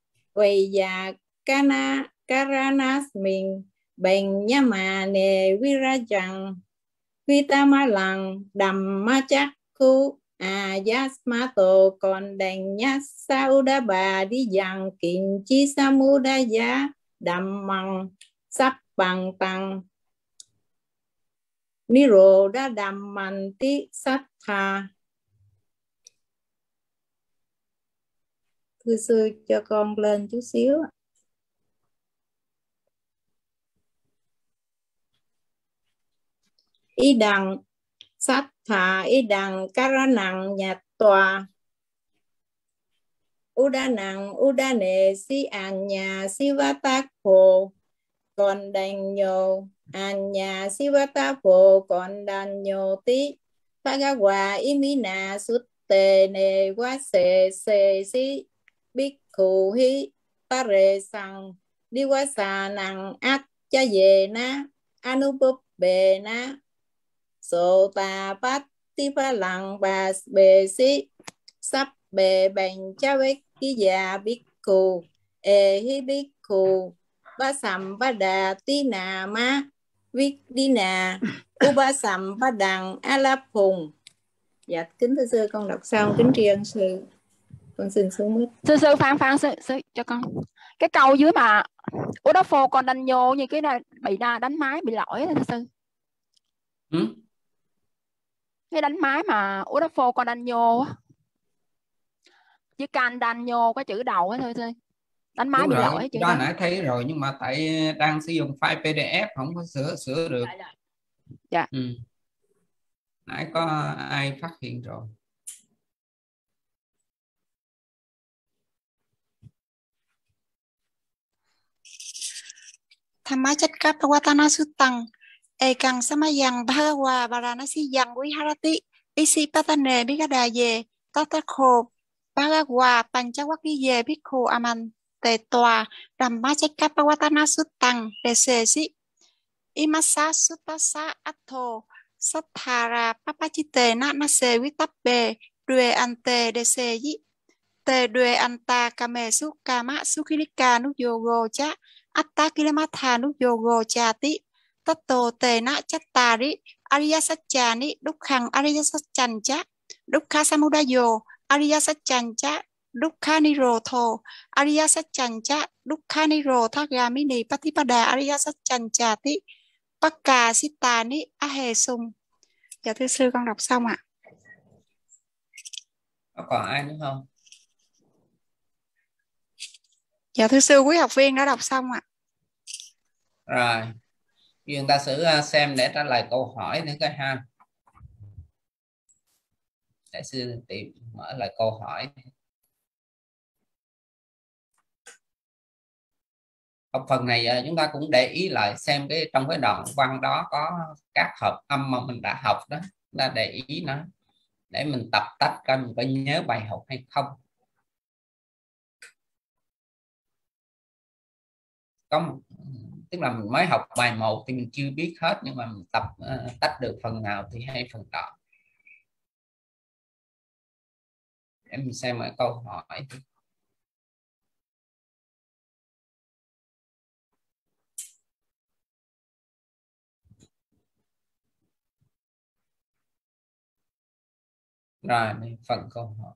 vayakana karanasmin banyamane virajang vitamalang dhammachakku ayasmato kondanya saudaba diyang kinchi samudaya dhammang sắp bằng tăng niroda dhammanti sattha. Thưa sư cho con lên chút xíu. Ý đằng sattha ý đằng karanang nhạt tòa udanang udane si anya sivatakho còn đành nhô anya sivatapho còn đành nhô tí Bhagawa imina sutte ne wa se se si bhikkhu hi pare sang diwasa năng át cha về na anupupe na sota pati pha lăng bà bề si sắp bề bành cha vết ki già bhikkhu e hi bhikkhu ba sầm ba đà tí nà má viết đi nà u ba sầm ba đằng a la phùng. Dạ kính thưa sư con đọc xong kính tri ân sư. Con xin xuống mic. Sư sư phán phán sư, sư cho con cái câu dưới mà ủa đó phô con đánh nhô như cái này bị đánh máy bị lỗi đó sư. Ừ? Cái đánh máy mà ủa đó phô con đánh nhô á chứ can đánh nhô có chữ đầu á thôi thôi đánh máy. Đúng bị rồi. Lỗi chữ đó đó nãy thấy rồi nhưng mà tại đang sử dụng file pê đê ép không có sửa sửa được. Dạ. Ừ. Nãy có ai phát hiện rồi. Dhammacakkappavattana Suttam Ekang Samayang Bhagava Varanasi Yang Viharati Isipatane Bhikadaye Tathakho Bhagava Panchawakkiye Bhikkhu Aman Tề Tòa Dhammacakkappavattana Suttam Đề Sê Sĩ Imasa Suttasa Atho Sathara Papachite Na Nase Vitabbe Due Ante Đề Sê Dĩ Tề Due Anta Kame Sukama Sukhilika Nuyogo Cha Atta Kilamatha Nuyogo Cha Ti Tato Tề Na Chattari Ariya Satchani Dukkhang Ariya Satchan Cha Dukkha Samudayo Ariya Satchan Cha Dukkha Nirotho Ariya Satchan Cha Dukkha Nirothagamini Patipada Ariya Satchan Cha Ti Pakka Sittani Ahe Sung. Dạ thưa sư, con đọc xong ạ. Có còn ai nữa không? Dạ thưa sư, quý học viên đã đọc xong ạ. Rồi, chúng ta sẽ xem để trả lời câu hỏi nữa cái ha. Để sư tìm mở lại câu hỏi. Học phần này chúng ta cũng để ý lại xem cái trong cái đoạn văn đó có các hợp âm mà mình đã học đó, là để ý nó để mình tập tách coi mình có nhớ bài học hay không. Có một, tức là mình mới học bài một thì mình chưa biết hết, nhưng mà mình tập uh, tách được phần nào thì hay phần đó. Để mình xem lại câu hỏi. Rồi, đây, phần câu hỏi.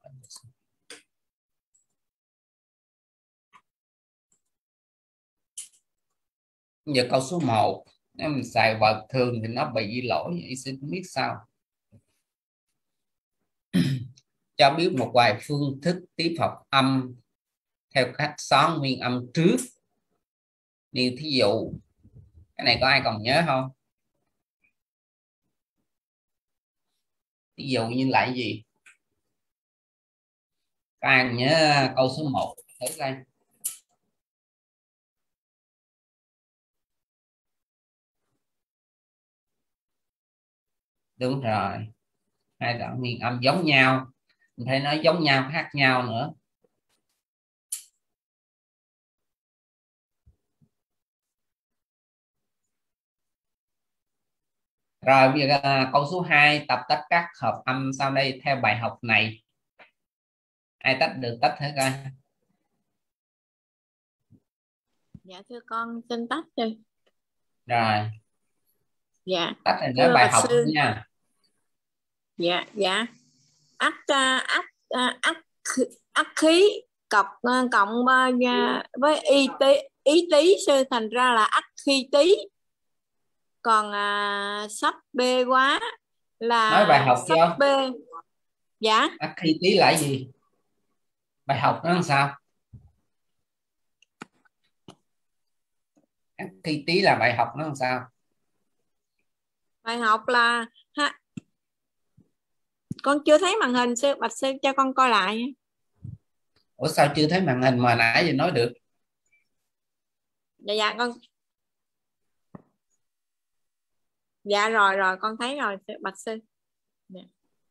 Giờ câu số một, nếu mình xài vật thường thì nó bị lỗi, vậy xin biết sao. Cho biết một vài phương thức tiếp học âm theo cách xóa nguyên âm trước. Như thí dụ, cái này có ai còn nhớ không? Ví dụ như là cái gì? Các anh nhớ câu số một thử coi. Đúng rồi. Hai đoạn nguyên âm giống nhau. Mình thấy nói giống nhau khác nhau nữa. Rồi bây giờ câu số hai, tập tách các hợp âm sau đây theo bài học này. Ai tách được tách thử coi. Dạ thưa con xin tách đi. Rồi. Dạ. Tách này nói bài học sư. nha. Dạ dạ. Ác ác ác ác khí cọc cộng với y tí ý tí sư, thành ra là ác khí tí. Còn à, sắp bê quá là nói bài học chưa? B. Dạ. Ác khí tí là gì? Bài học nó làm sao? Ác khí tí là bài học nó làm sao? Bài học là ha, con chưa thấy màn hình sư, bạch sư cho con coi lại. Ủa sao chưa thấy màn hình mà nãy giờ nói được? Dạ dạ con. Dạ rồi rồi con thấy rồi bạch sư. Dạ.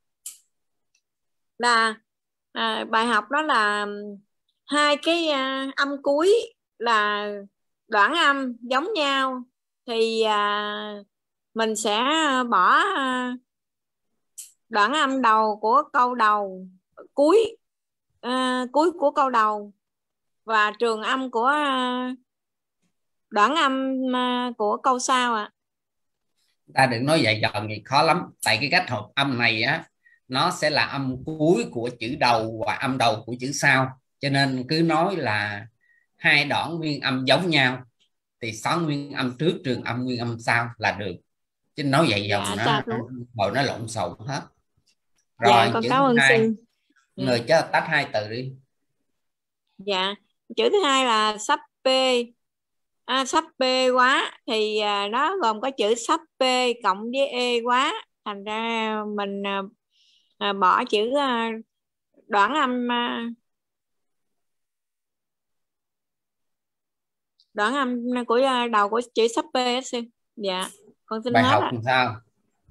Là à, bài học đó là hai cái à, âm cuối là đoạn âm giống nhau thì à, mình sẽ bỏ à, đoạn âm đầu của câu đầu, cuối à, cuối của câu đầu và trường âm của à, đoạn âm à, của câu sau ạ. À. Ta đừng nói dài dòng gì khó lắm, tại cái cách hợp âm này á nó sẽ là âm cuối của chữ đầu và âm đầu của chữ sau, cho nên cứ nói là hai đoạn nguyên âm giống nhau thì xóa nguyên âm trước trường âm nguyên âm sau là được, chứ nói dài dòng dạ, nó hồi nó lộn xộn hết. Rồi dạ, con chữ cảm ơn hai, sư. người dạ. cho tách hai từ đi. Dạ, chữ thứ hai là sắp p. À, sắp p quá thì à, nó gồm có chữ sắp p cộng với e quá, thành ra mình à, à, bỏ chữ à, đoạn âm à, đoạn âm của đầu của chữ sắp B á sư. Dạ, con xin Bài hết học ạ. làm sao?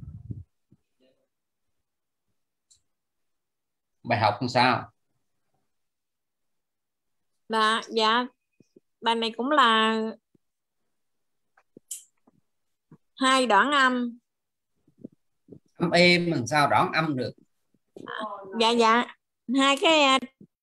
Bài học làm sao? Dạ, dạ, bài này cũng là hai đoạn âm. Âm êm làm sao đoạn âm được? Dạ, dạ, hai cái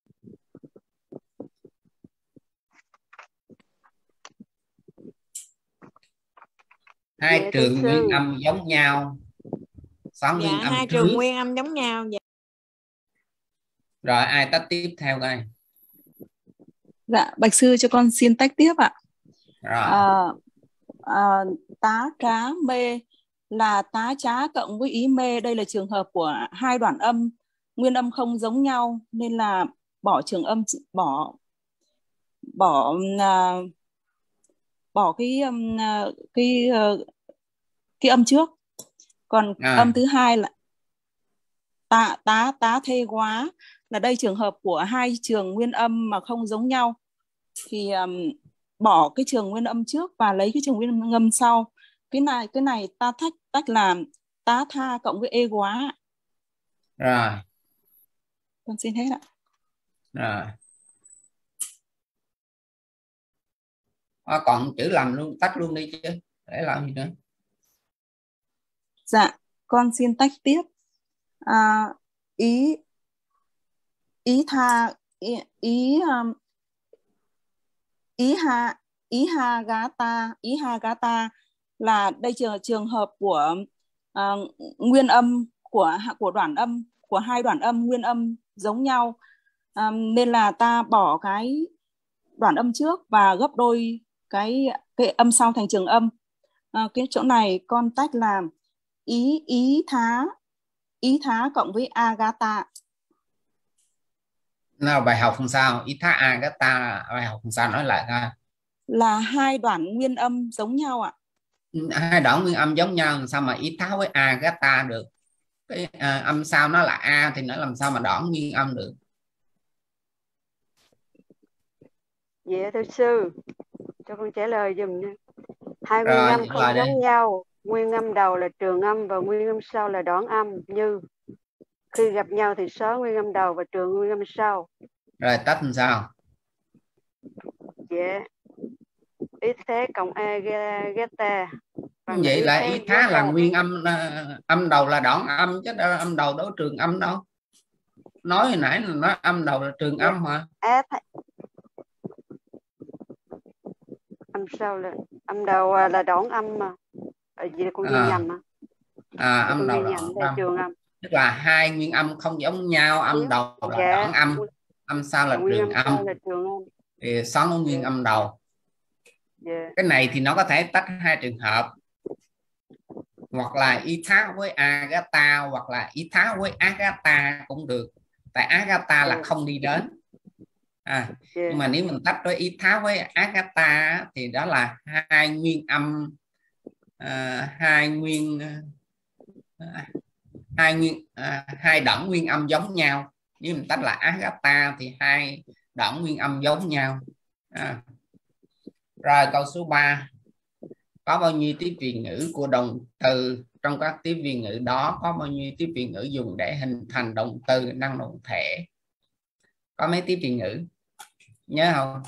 Hai Dạ, thưa trường nguyên sư. âm giống nhau, sáu dạ, nguyên âm hai trước. trường nguyên âm giống nhau. Dạ. Rồi ai tách tiếp theo coi? Dạ, bạch sư cho con xin tách tiếp ạ. Rồi. À, à, tá trá mê là tá trá cộng với ý mê, đây là trường hợp của hai đoạn âm nguyên âm không giống nhau nên là bỏ trường âm, bỏ bỏ uh, bỏ cái um, cái uh, cái âm trước. Còn À. âm thứ hai là tá tá tá thê quá, là đây trường hợp của hai trường nguyên âm mà không giống nhau thì um, bỏ cái trường nguyên âm trước và lấy cái trường nguyên âm sau. Cái này cái này ta tách tách làm tá tha cộng với ê quá. Rồi. Con xin hết ạ. Rồi. À, còn chữ lầm luôn, tách luôn đi chứ để làm gì nữa. Dạ, con xin tách tiếp. À, ý ý tha ý ý um, ý ha ý ha gá ta ý ha gá ta là đây trường trường hợp của uh, nguyên âm của của đoạn âm của hai đoạn âm nguyên âm giống nhau, um, nên là ta bỏ cái đoạn âm trước và gấp đôi cái cái âm sau thành trường âm. Uh, cái chỗ này con tách làm ý ý thá ý thá cộng với agata. Nào bài học làm sao? Ý thá agata, bài học làm sao nói lại coi. Là hai đoạn nguyên âm giống nhau ạ. Hai đoạn nguyên âm giống nhau sao mà ý thá với agata được? Cái à, âm sau nó là a thì nó làm sao mà đoạn nguyên âm được? Dạ thưa sư, cho con trả lời giùm nha. Hai Rồi, nguyên âm không giống đây. nhau. Nguyên âm đầu là trường âm và nguyên âm sau là đoạn âm, như khi gặp nhau thì xóa nguyên âm đầu và trường nguyên âm sau. Rồi tách làm sao? Dạ. Ý thế cộng a geta. Vậy là ý thá là nguyên âm, âm đầu là đoạn âm chứ đâu, âm đầu đâu trường âm đâu. Nói hồi nãy là nói âm đầu là trường dạ. âm mà. À, th... âm sau là âm đầu là đoạn âm mà. Ở gì là con ghi à. nhầm à? À, âm đầu là đoạn trường âm. Tức là hai nguyên âm không giống nhau, âm dạ. đầu là dạ. đoạn âm, âm sau là trường âm, âm. Là trường âm. Thì sáu nguyên dạ. âm đầu. dạ. Cái này thì nó có thể tách hai trường hợp, hoặc là ý thá với agata hoặc là ý thá với agata cũng được, tại agata yeah. là không đi đến à, yeah. Nhưng mà nếu mình tách với ý thá với agata thì đó là hai nguyên âm, uh, hai nguyên uh, hai nguyên uh, hai đoạn nguyên âm giống nhau. Nếu mình tách là agata thì hai đoạn nguyên âm giống nhau à. Rồi câu số ba, có bao nhiêu tiếp vị ngữ của động từ? Trong các tiếp vị ngữ đó có bao nhiêu tiếp vị ngữ dùng để hình thành động từ năng động thể? Có mấy tiếp vị ngữ nhớ không?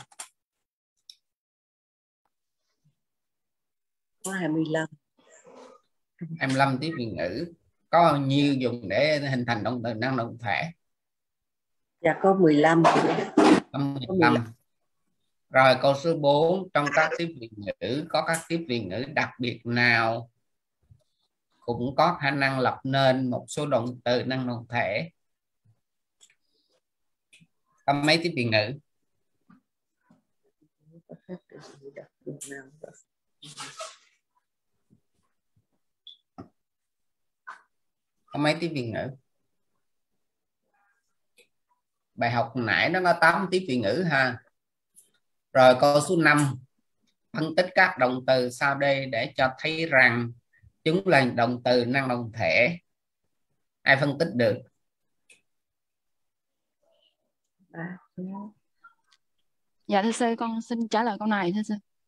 Có hai mươi lăm. hai mươi lăm tiếp vị ngữ. Có bao nhiêu dùng để hình thành động từ năng động thể? Dạ có mười lăm. Có mười lăm. Rồi câu số bốn, trong các tiếp vị ngữ có các tiếp vị ngữ đặc biệt nào cũng có khả năng lập nên một số động từ năng động thể? Có mấy tiếp vị ngữ? Có mấy tiếp vị ngữ? Bài học nãy nó có tám tiếp vị ngữ ha. Rồi câu số năm, phân tích các động từ sau đây để cho thấy rằng chúng là động từ năng động thể. Ai phân tích được? Dạ thưa sư, con xin trả lời câu này thưa sư.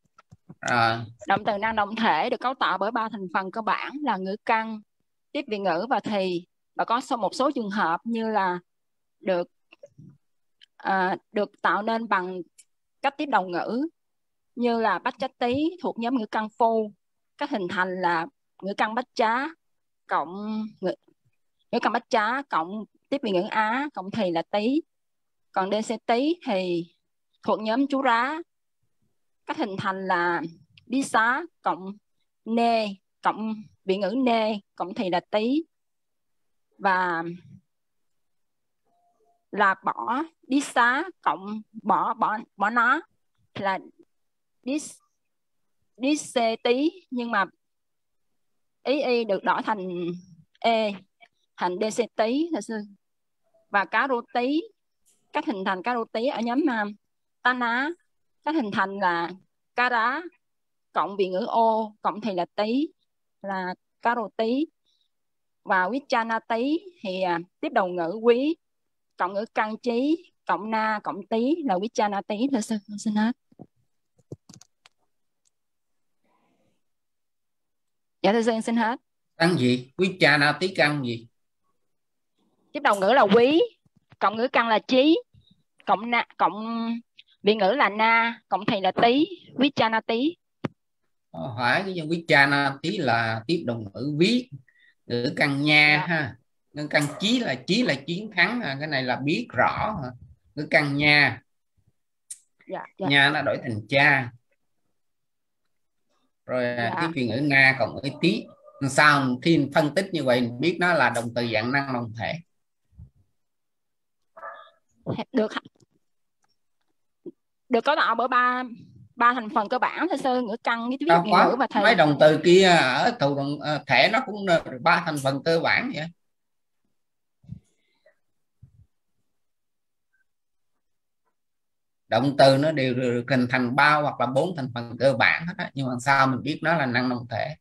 Rồi. Động từ năng động thể được cấu tạo bởi ba thành phần cơ bản là ngữ căn, tiếp vị ngữ và thì, và có số một số trường hợp như là được à, được tạo nên bằng cách tiếp đầu ngữ, như là bách chát tí thuộc nhóm ngữ căn phu, các hình thành là ngữ căn bách trá cộng ngữ, ngữ căn bách trá cộng tiếp vị ngữ á cộng thì là tí. Còn đê xê tí thì thuộc nhóm chú rá, các hình thành là bí xá cộng nê cộng vị ngữ nê cộng thì là tí, và là bỏ đi xá cộng bỏ bỏ bỏ nó là đi đi xê tí, nhưng mà ý y được đổi thành e thành đê xê tí thật sư. Và cá rô tí, các hình thành cá rô tí ở nhóm uh, tan á, các hình thành là cá rá cộng vị ngữ ô cộng thì là tí là cá rô tí. Và vichana tí thì uh, tiếp đầu ngữ quý cộng ngữ căn trí cộng na cộng tí là vichana tí thưa sư. Xin hết. Dạ thưa sư, xin hết. Căn gì? Vichana tí căn gì? Tiếp đầu ngữ là quý, cộng ngữ căn là trí, cộng na cộng vị ngữ là na, cộng thì là tí, vichana tí. Hỏi cái vichana tí là tiếp đầu ngữ viết, ngữ căn nha. Dạ. Ha. Ngữ căn chí là chí là chiến thắng, cái này là biết rõ. Ngữ căn nha. Dạ, dạ. Nha nó đổi thành cha. Rồi dạ. Tiếp vị ngữ na cộng với tí. Sao khi phân tích như vậy biết nó là động từ dạng năng đồng thể? Được được cấu tạo bởi ba ba thành phần cơ bản thưa sư, ngữ căn với tiếp vị ngữ và thì. Mấy động từ kia ở tụ động thể nó cũng ba thành phần cơ bản vậy. Động từ nó đều được hình thành ba hoặc là bốn thành phần cơ bản hết á, nhưng mà sao mình biết nó là năng đồng thể?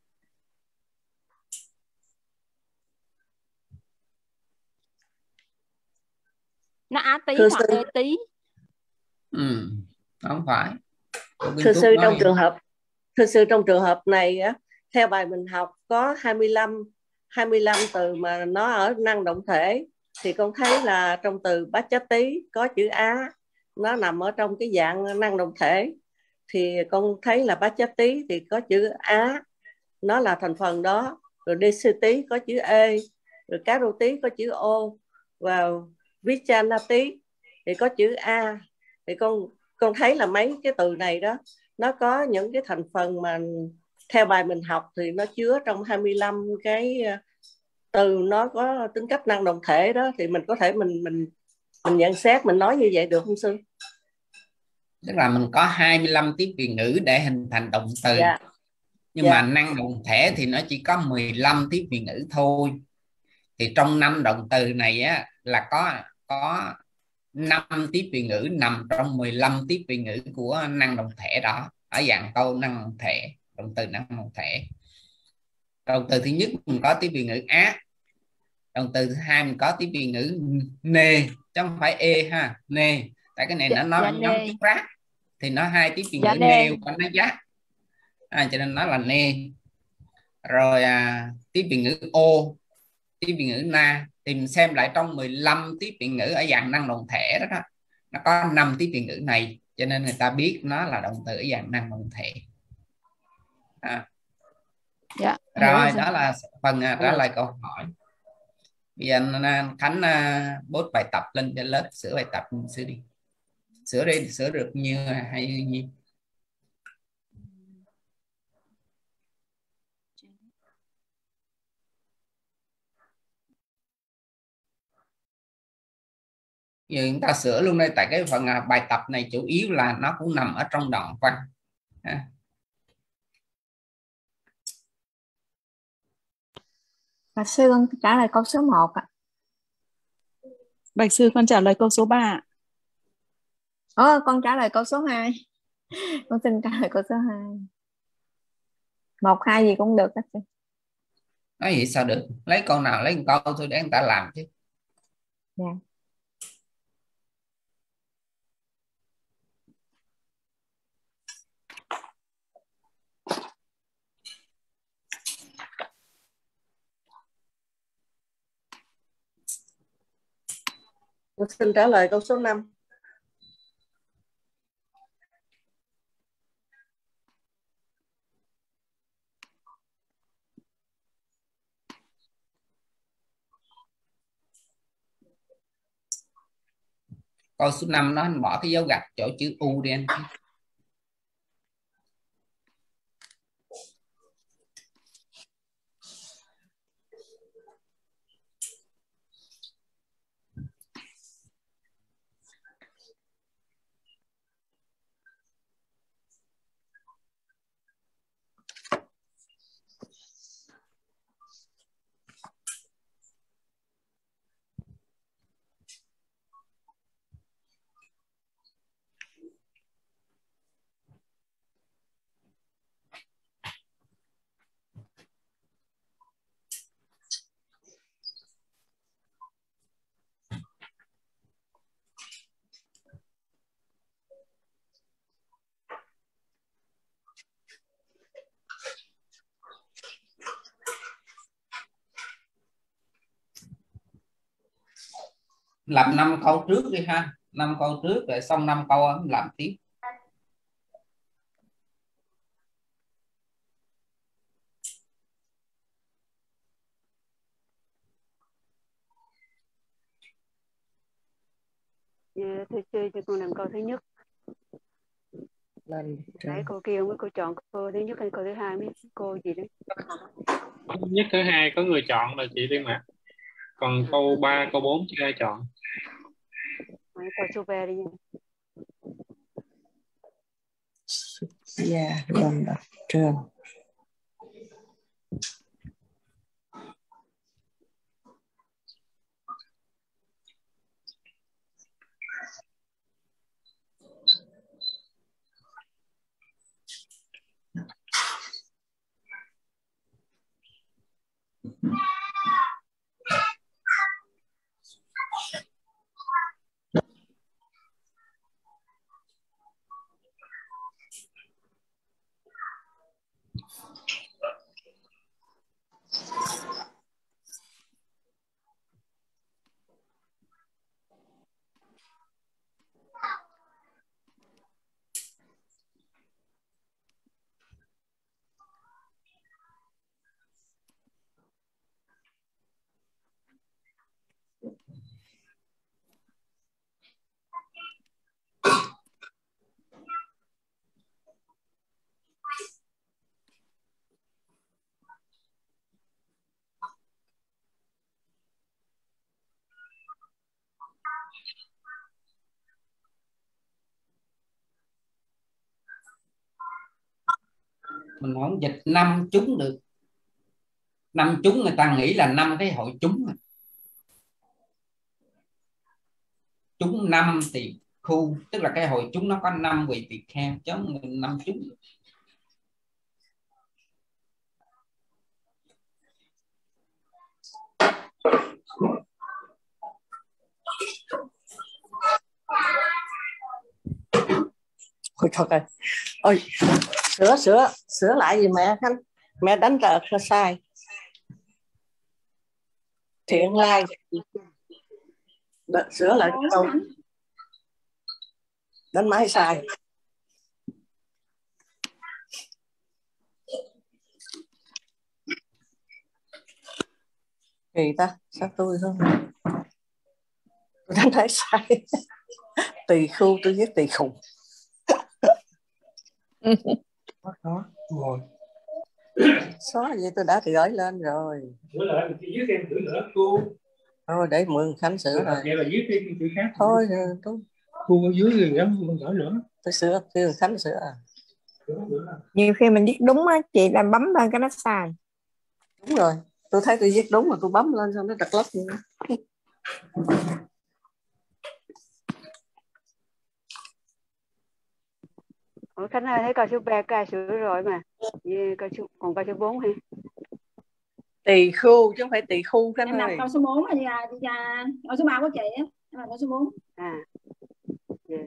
Nó á tí Thưa hoặc sư, ê tí. Ừ, không phải. Thưa sư, trong trường hợp thưa sư trong trường hợp này á, theo bài mình học có hai mươi lăm hai mươi lăm từ mà nó ở năng động thể, thì con thấy là trong từ bát chát tí có chữ á, nó nằm ở trong cái dạng năng động thể, thì con thấy là bát chát tí thì có chữ á, nó là thành phần đó. Rồi đê xê tí có chữ e, rồi cá rô tí có chữ ô, và vichana tí thì có chữ a. Thì con con thấy là mấy cái từ này đó nó có những cái thành phần mà theo bài mình học thì nó chứa trong hai mươi lăm cái từ nó có tính cách năng động thể đó, thì mình có thể mình mình mình nhận xét, mình nói như vậy được không sư? Tức là mình có hai mươi lăm tiếp vị ngữ để hình thành động từ. Dạ. Nhưng dạ. mà năng động thể thì nó chỉ có mười lăm tiếp vị ngữ thôi. Thì trong năm động từ này á là có có năm tiếp vị ngữ nằm trong mười lăm tiếp vị ngữ của năng động thể đó, ở dạng câu năng động thể, động từ năng động thể. Động từ thứ nhất mình có tiếp vị ngữ á, động từ thứ hai mình có tiếp vị ngữ nê, chứ không phải e ha, nê. Tại cái này dạ, nó nó dạ, nhóm chú rác thì nó hai tiếp vị dạ, ngữ nê. nê và nó giác, à, cho nên nó là nê. Rồi à, tiếp vị ngữ ô, tiếp vị ngữ na, thì mình xem lại trong mười lăm tiếp vị ngữ ở dạng năng động thể đó, đó nó có năm tiếp vị ngữ này, cho nên người ta biết nó là động từ ở dạng năng động thể. À. Dạ, rồi đó là phần trả lời câu hỏi. Bây giờ Khánh post bài tập lên cho lớp, sửa bài tập sửa đi, sửa đi, sửa được như hay gì. Giờ chúng ta sửa luôn đây, tại cái phần bài tập này chủ yếu là nó cũng nằm ở trong đoạn văn. À. Bạch sư con trả lời câu số một ạ. Bạch sư con trả lời câu số ba. Ồ, con trả lời câu số hai. Con xin trả lời câu số hai. Một hai gì cũng được bác sư. Nói vậy sao được, lấy câu nào lấy một câu thôi để người ta làm chứ. Dạ. Tôi xin trả lời câu số năm. Câu số năm nó anh bỏ cái dấu gạch chỗ chữ U đi anh. Làm năm câu trước đi ha, năm câu trước rồi xong năm câu em làm tiếp. Yeah, thưa chơi cho con làm câu thứ nhất. Lên Nãy cô kêu với cô chọn câu thứ nhất hay câu thứ hai mấy cô gì đấy. Thứ nhất thứ hai có người chọn là chị Tiên Mạc. Còn câu ba câu bốn chưa ai chọn. Nãy câu số ba đi nha. Dạ, lên đặt trường. Mình không dịch năm chúng được. Năm chúng người ta nghĩ là năm cái hội chúng. Chúng năm thì khu, tức là cái hội chúng nó có năm vị tỳ kheo chứ không năm chúng. Ôi trời ơi. Ôi, sửa sửa sửa lại gì mẹ Khanh, mẹ đánh trợ sai. Thiện lai Đ- sửa lại câu đánh máy sai. Kỳ ta, sao tôi không tôi đánh máy sai. Tỳ khu tôi viết tỳ khùng. Đó ngồi xóa vậy tôi đã thì gửi lên rồi. Sửa lại thì viết thêm chữ nữa cô. Thôi để mượn Khánh sửa rồi. Vậy là viết thêm chữ khác. Thôi tôi Cô ở dưới rồi nhắm mình gửi nữa. tôi sửa, kêu Khánh sửa. Nhiều khi mình viết đúng á, chị làm bấm lên cái nó sai. Đúng rồi, tôi thấy tôi viết đúng mà tôi bấm lên xong nó trật lất vậy. Ủa Khánh ơi, thấy câu số ba ca sửa rồi mà. Yeah, câu số, còn câu số bốn ha. Tỳ khu chứ không phải tỳ khu Khánh Em ơi. đọc câu số bốn là gì à? Câu số ba của chị á, em đọc câu số bốn. À. Yeah.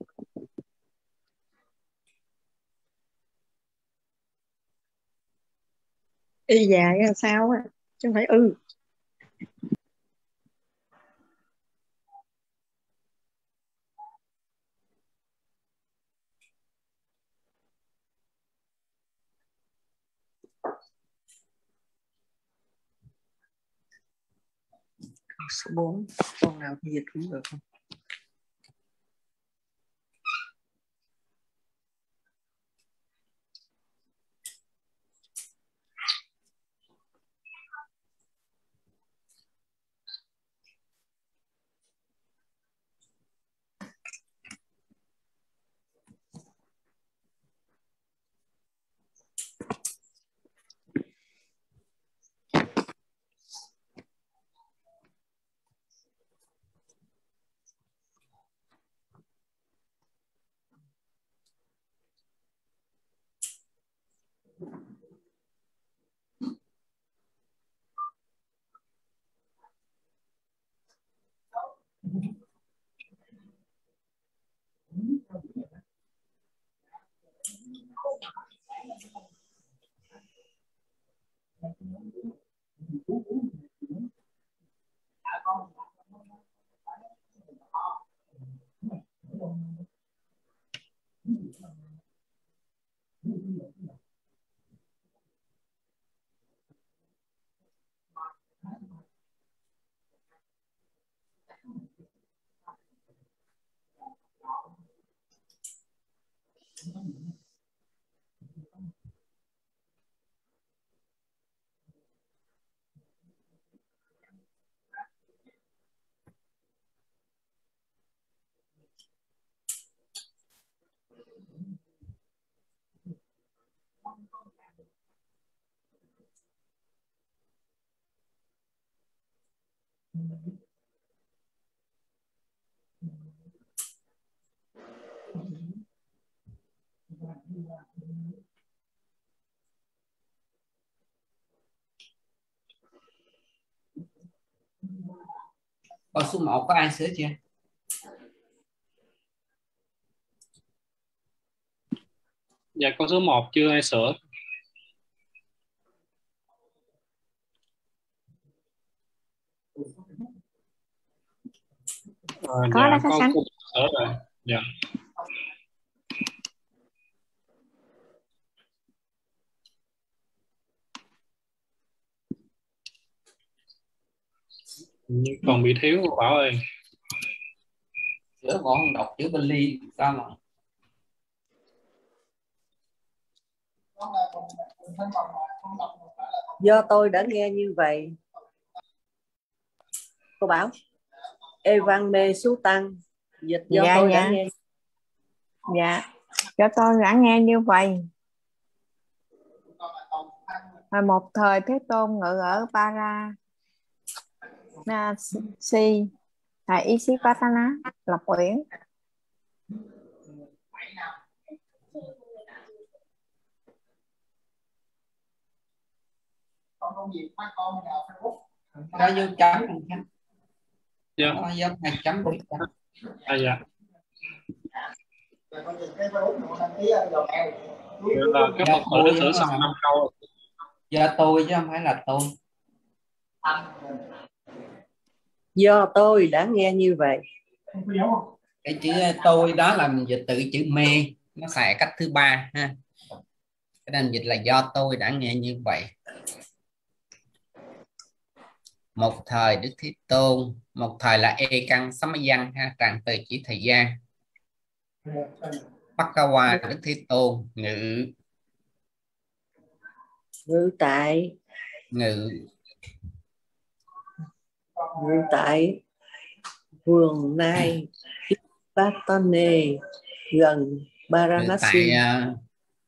Y dài là sao á, chứ không phải ư. số bốn, con nào thì dịch cũng được không? Câu số một có ai sửa chưa? Dạ câu số một chưa ai sửa. À, có dạ, đó có Khánh. câu sửa rồi. Dạ. Như còn bị thiếu cô Bảo ơi. Sửa còn không đọc chữ Bali sao mà? Do tôi đã nghe như vậy. Cô Bảo. Evan mê sú tăng. Dịch do Dạ, tôi dạ. đã nghe. Dạ, cho tôi đã nghe như vậy. Hồi một thời Thế Tôn ngự ở Paranasi tại Isipatana, Lộc Uyển. Đó vô chấm không Khánh? Dạ. Nó giống hai chấm một chấm. À dạ. Vậy là cái một hồi nó sửa xong năm câu. Do tôi chứ không phải là tôi. Do tôi đã nghe như vậy. Cái chữ tôi đó là mình dịch từ chữ mê, nó xài cách thứ ba ha. Cái nên dịch là do tôi đã nghe như vậy. Một thời Đức Thế Tôn, một thời là e căn sám văn ha, trạng từ chỉ thời gian. Bhagawa Đức Thế Tôn ngự Ngự tại ngự ngự tại vườn nai Patane gần ngự Varanasi. tại uh,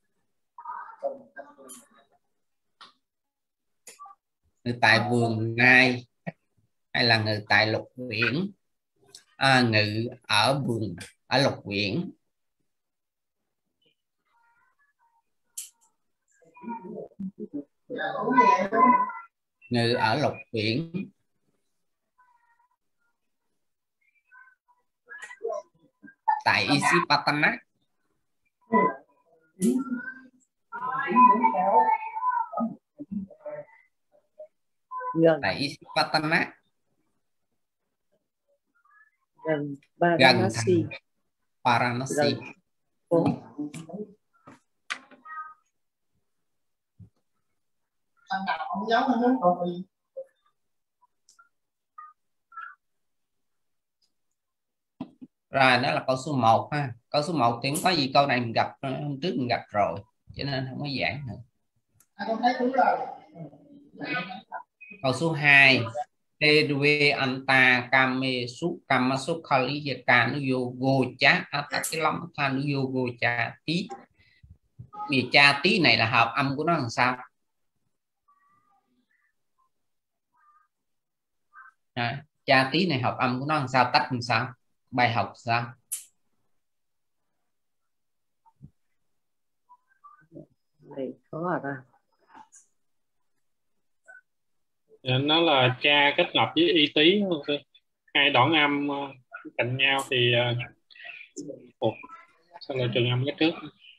ngự tại vườn nai hay là ngự tại Lục Uyển? À, ngự ở vườn ở Lục Uyển. Ngự ở Lục Uyển. Tại Isipatana. Gần Tại Isipatana. gần Gần Varanasi. thành Varanasi. Gần. Rồi đó là câu số một ha. Câu số một thì không có gì, câu này mình gặp hôm trước mình gặp rồi cho nên không có giảng nữa. Câu số hai, Te Due Anta Kame Su Kama Su Kali Yaka Nu Yogo Cha Atakilam Tha Nu Yogo Cha Tí. Vì cha tí này là hợp âm của nó làm sao? À, cha tí này hợp âm của nó làm sao, tách làm sao, bài học sao? Này khó rồi. Nó là cha kết hợp với y tí, hai đoạn âm cạnh nhau thì Ủa, sao lại trường âm cái trước?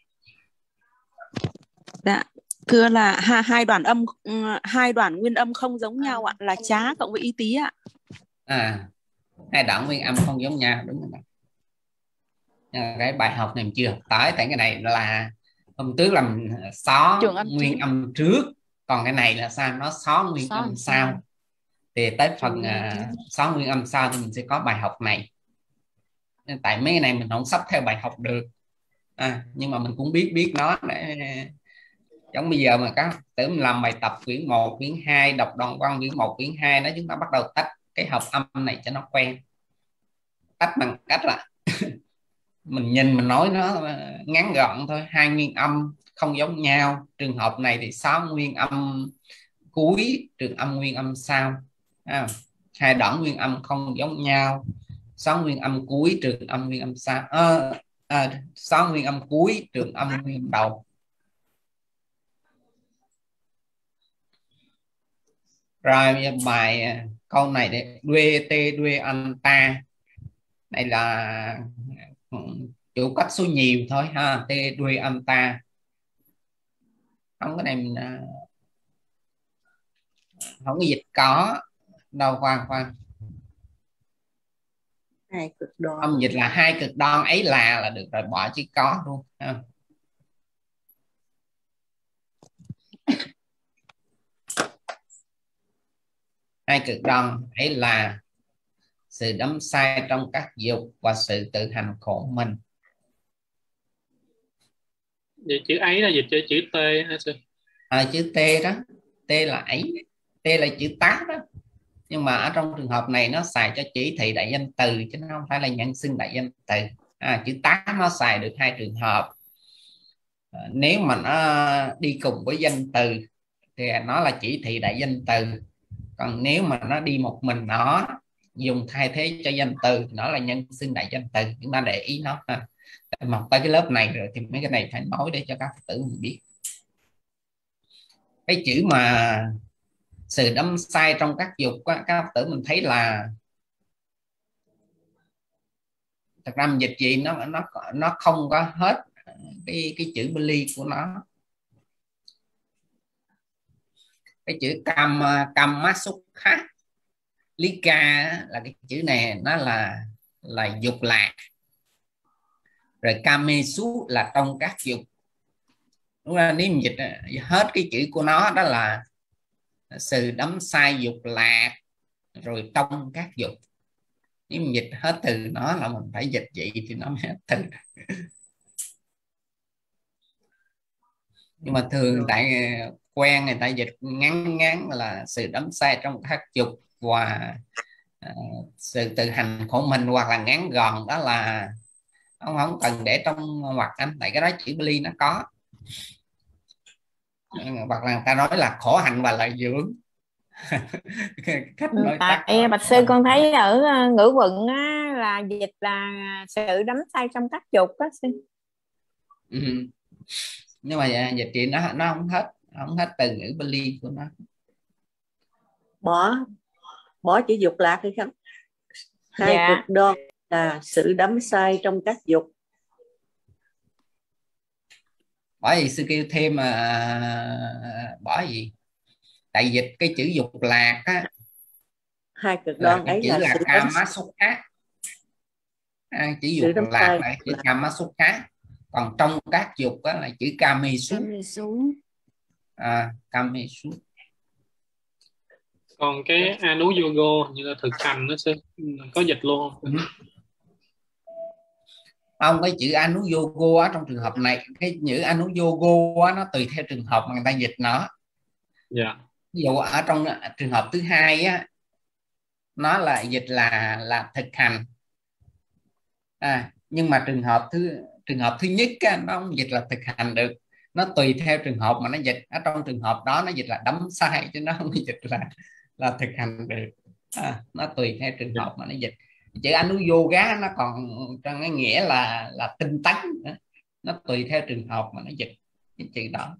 Dạ, thưa là hai, hai đoạn âm hai đoạn nguyên âm không giống nhau ạ, là chá cộng với y tí ạ. À, hai đoạn nguyên âm không giống nhau, đúng rồi. Cái bài học này mình chưa tới, tại cái này là hôm trước làm xó âm nguyên trước. Âm trước, còn cái này là sao, nó xó nguyên xó âm sau. sau thì tới phần uh, xó nguyên âm sau thì mình sẽ có bài học này. Tại mấy cái này mình không sắp theo bài học được, à, nhưng mà mình cũng biết biết nó để giống bây giờ mà các tử mình làm bài tập quyển một, quyển hai, đọc đoạn văn quyển một, quyển hai, nó chúng ta bắt đầu tách cái hợp âm này cho nó quen. Tách bằng cách là mình nhìn mình nói nó ngắn gọn thôi, hai nguyên âm không giống nhau, trường hợp này thì sáu nguyên âm cuối, trường âm nguyên âm sau, à, hai đoạn nguyên âm không giống nhau, sáu nguyên âm cuối, trường âm nguyên âm sau, à, à, sáu nguyên âm cuối, trường âm nguyên âm đầu. Rồi bài câu này để đuê tê đuê anh ta, này là chủ cách số nhiều thôi ha, tê đuê anh ta. Không, cái này mình không có dịch có đâu, khoan khoan hai cực đoan, âm dịch là hai cực đoan ấy là là được rồi, bỏ chữ có luôn ha. Hai cực đoan ấy là sự đắm say trong các dục và sự tự hành khổ mình. Vậy chữ ấy là dịch cho chữ T hả sư? À, chữ T đó, T là ấy, T là chữ tá đó. Nhưng mà ở trong trường hợp này nó xài cho chỉ thị đại danh từ chứ nó không phải là nhân xưng đại danh từ. À, chữ tá nó xài được hai trường hợp. À, nếu mà nó đi cùng với danh từ thì nó là chỉ thị đại danh từ. Còn nếu mà nó đi một mình nó dùng thay thế cho danh từ thì nó là nhân xưng đại danh từ. Chúng ta để ý nó ha. Mà tới cái lớp này rồi thì mấy cái này phải nói để cho các Phật tử mình biết. Cái chữ mà sự đắm say trong các dục, các Phật tử mình thấy là thật ra mình dịch gì nó nó nó không có hết cái cái chữ Bali của nó. Cái chữ cam cam masukha lika là cái chữ này, nó là là dục lạc. Rồi kamesu là trong các dục. Đúng ra nếu mình dịch hết cái chữ của nó đó là sự đắm say dục lạc rồi trong các dục. Nếu mình dịch hết từ nó là mình phải dịch vậy thì nó mới hết từ. Nhưng mà thường tại quen người ta dịch ngắn ngắn là sự đắm say trong các dục và uh, sự tự hành khổ mình, hoặc là ngắn gọn đó là ông không cần để trong ngoặc anh, tại cái đó chữ Bali nó có. Hoặc là người ta nói là khổ hạnh và lợi dưỡng. Cách nói tại tắt bạch sư con thấy ở ngữ vận á, là dịch là sự đắm say trong các dục đó sư. Ừ. Nhưng mà dịch chị nó nó không hết không hết từ ngữ Bali của nó. Bỏ bỏ chữ dục lạc hay không? Hai Dạ. cực đoan là sự đắm say trong các dục. Bỏ gì sư kêu thêm mà bỏ gì? Tại dịch cái chữ dục lạc á, hai cực đoan là ấy chữ là là sự kamasukha. À, chữ dục lạc là chữ kamasukha. Còn trong các dục đó là chữ kamesu. À, kamesu. Còn cái anuyogo như là thực hành nó sẽ có dịch luôn không? Ừ. Không, cái chữ anuyogo á, trong trường hợp này cái chữ anuyogo á, nó tùy theo trường hợp mà người ta dịch nó. Dạ. Ví dụ ở trong trường hợp thứ hai á, nó là dịch là là thực hành. À, nhưng mà trường hợp thứ trường hợp thứ nhất á, nó không dịch là thực hành được, nó tùy theo trường hợp mà nó dịch. Ở trong trường hợp đó nó dịch là đấm sai chứ nó không dịch là là thực hành được. À, nó tùy theo trường hợp mà nó dịch. Chữ anuyoga nó còn trong cái nghĩa là là tinh tấn, nó tùy theo trường hợp mà nó dịch cái chữ đó.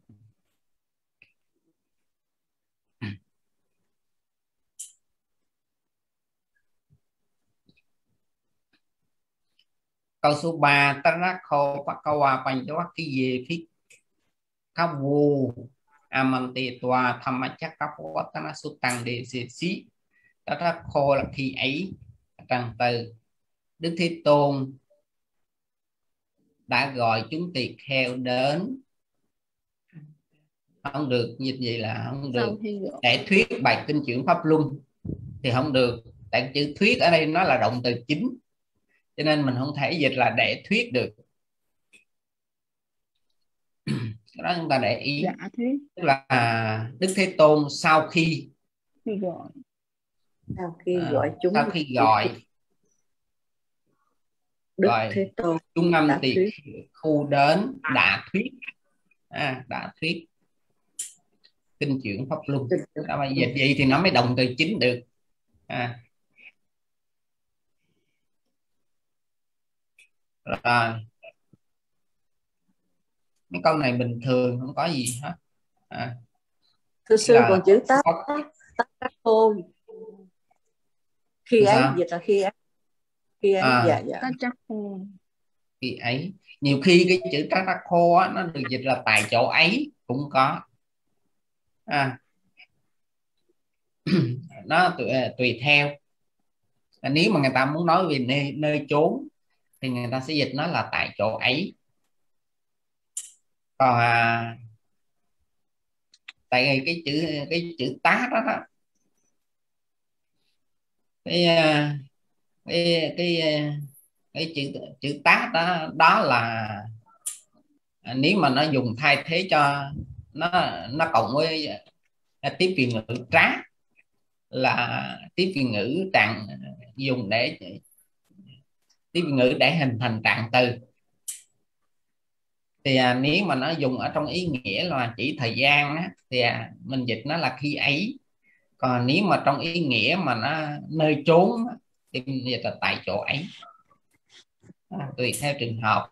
Câu số ba, Tarakho Pakawa Panchawakkiye Phích Kavu Amante Toa Thamachakapawatana Sutang De Sĩ. Tarakho là khi ấy, tràng từ Đức Thế Tôn đã gọi chúng tỳ kheo đến, không được dịch gì là không được để thuyết bài kinh chuyển pháp luân thì không được, tại chữ thuyết ở đây nó là động từ chính cho nên mình không thể dịch là để thuyết được. Cái đó chúng ta để ý. Dạ, thuyết. Tức là Đức Thế Tôn sau khi khi gọi sau khi à, gọi chúng sau khi gọi Đức gọi Thế Tôn chúng năm tỳ khu đến đã thuyết à, đã thuyết kinh chuyển pháp luân. Đó mà dịch gì thì nó mới động từ chính được. À. Rồi. Mấy câu này bình thường không có gì hết. À. Thưa sư là... còn chữ tác tác khôn khi ấy dịch là khi ấy khi ấy à. dạ dạ khi ấy. Nhiều khi cái chữ tác tác khô á, nó được dịch là tại chỗ ấy cũng có. À. Nó tùy, tùy theo. Nếu mà người ta muốn nói về nơi, nơi chốn thì người ta sẽ dịch nó là tại chỗ ấy. Còn à, tại cái chữ cái chữ tá đó, đó cái cái cái cái chữ chữ tá đó đó là nếu mà nó dùng thay thế cho nó nó cộng với tiếp viện ngữ trá là tiếp viện ngữ trạng dùng để tiếp viện ngữ để hình thành trạng từ. Thì à, nếu mà nó dùng ở trong ý nghĩa là chỉ thời gian á, thì à, mình dịch nó là khi ấy. Còn nếu mà trong ý nghĩa mà nó nơi chốn á, thì mình dịch là tại chỗ ấy. À, tùy theo trường hợp.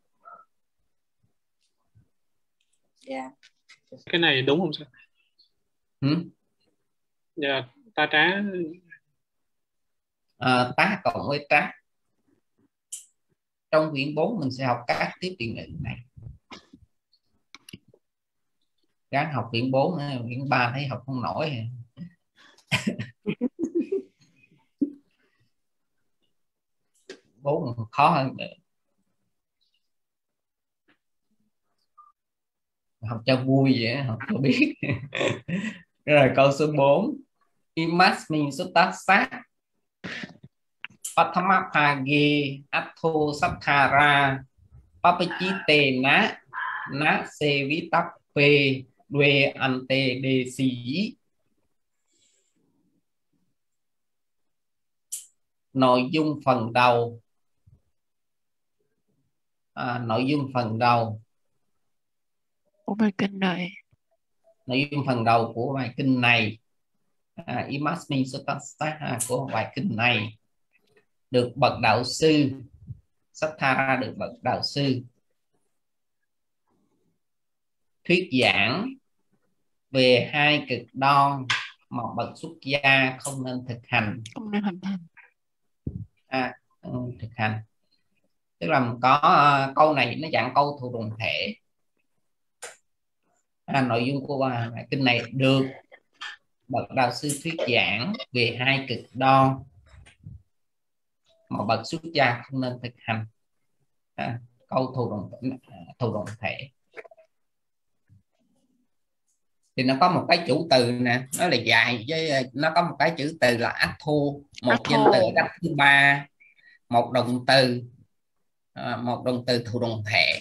Yeah. Cái này đúng không sao? Hmm? Yeah, ta trá à, tá cộng với trá. Trong quyển bốn mình sẽ học các tiếp tiền ngữ này. Gắng học quyển bốn, quyển ba thấy học không nổi. Bốn khó hơn nữa. Học cho vui vậy, học cho biết. Rồi câu số bốn. Imasmin Suttasat Pathamapage Atho Sathara Papachite Na Na Sevitape Dwe Ante Desi. Nội dung phần đầu. À, nội dung phần đầu của bài kinh này. Nội dung phần đầu của bài kinh này, à, Imasmin Suttasat của bài kinh này được bậc đạo sư Sathara được bậc đạo sư thuyết giảng về hai cực đoan mà bậc xuất gia không nên thực hành. Không nên hành hành. À, thực hành. Tức là có uh, câu này nó dạng câu thuộc đồng thể. À, nội dung của bài kinh này được bậc đạo sư thuyết giảng về hai cực đoan mà bậc xuất gia không nên thực hành. À, câu thuộc đồng thuộc đồng thể thì nó có một cái chủ từ nè, nó là dài với nó có một cái chữ từ là atho, một danh từ đắp thứ ba, một động từ à, một động từ thuộc động thể.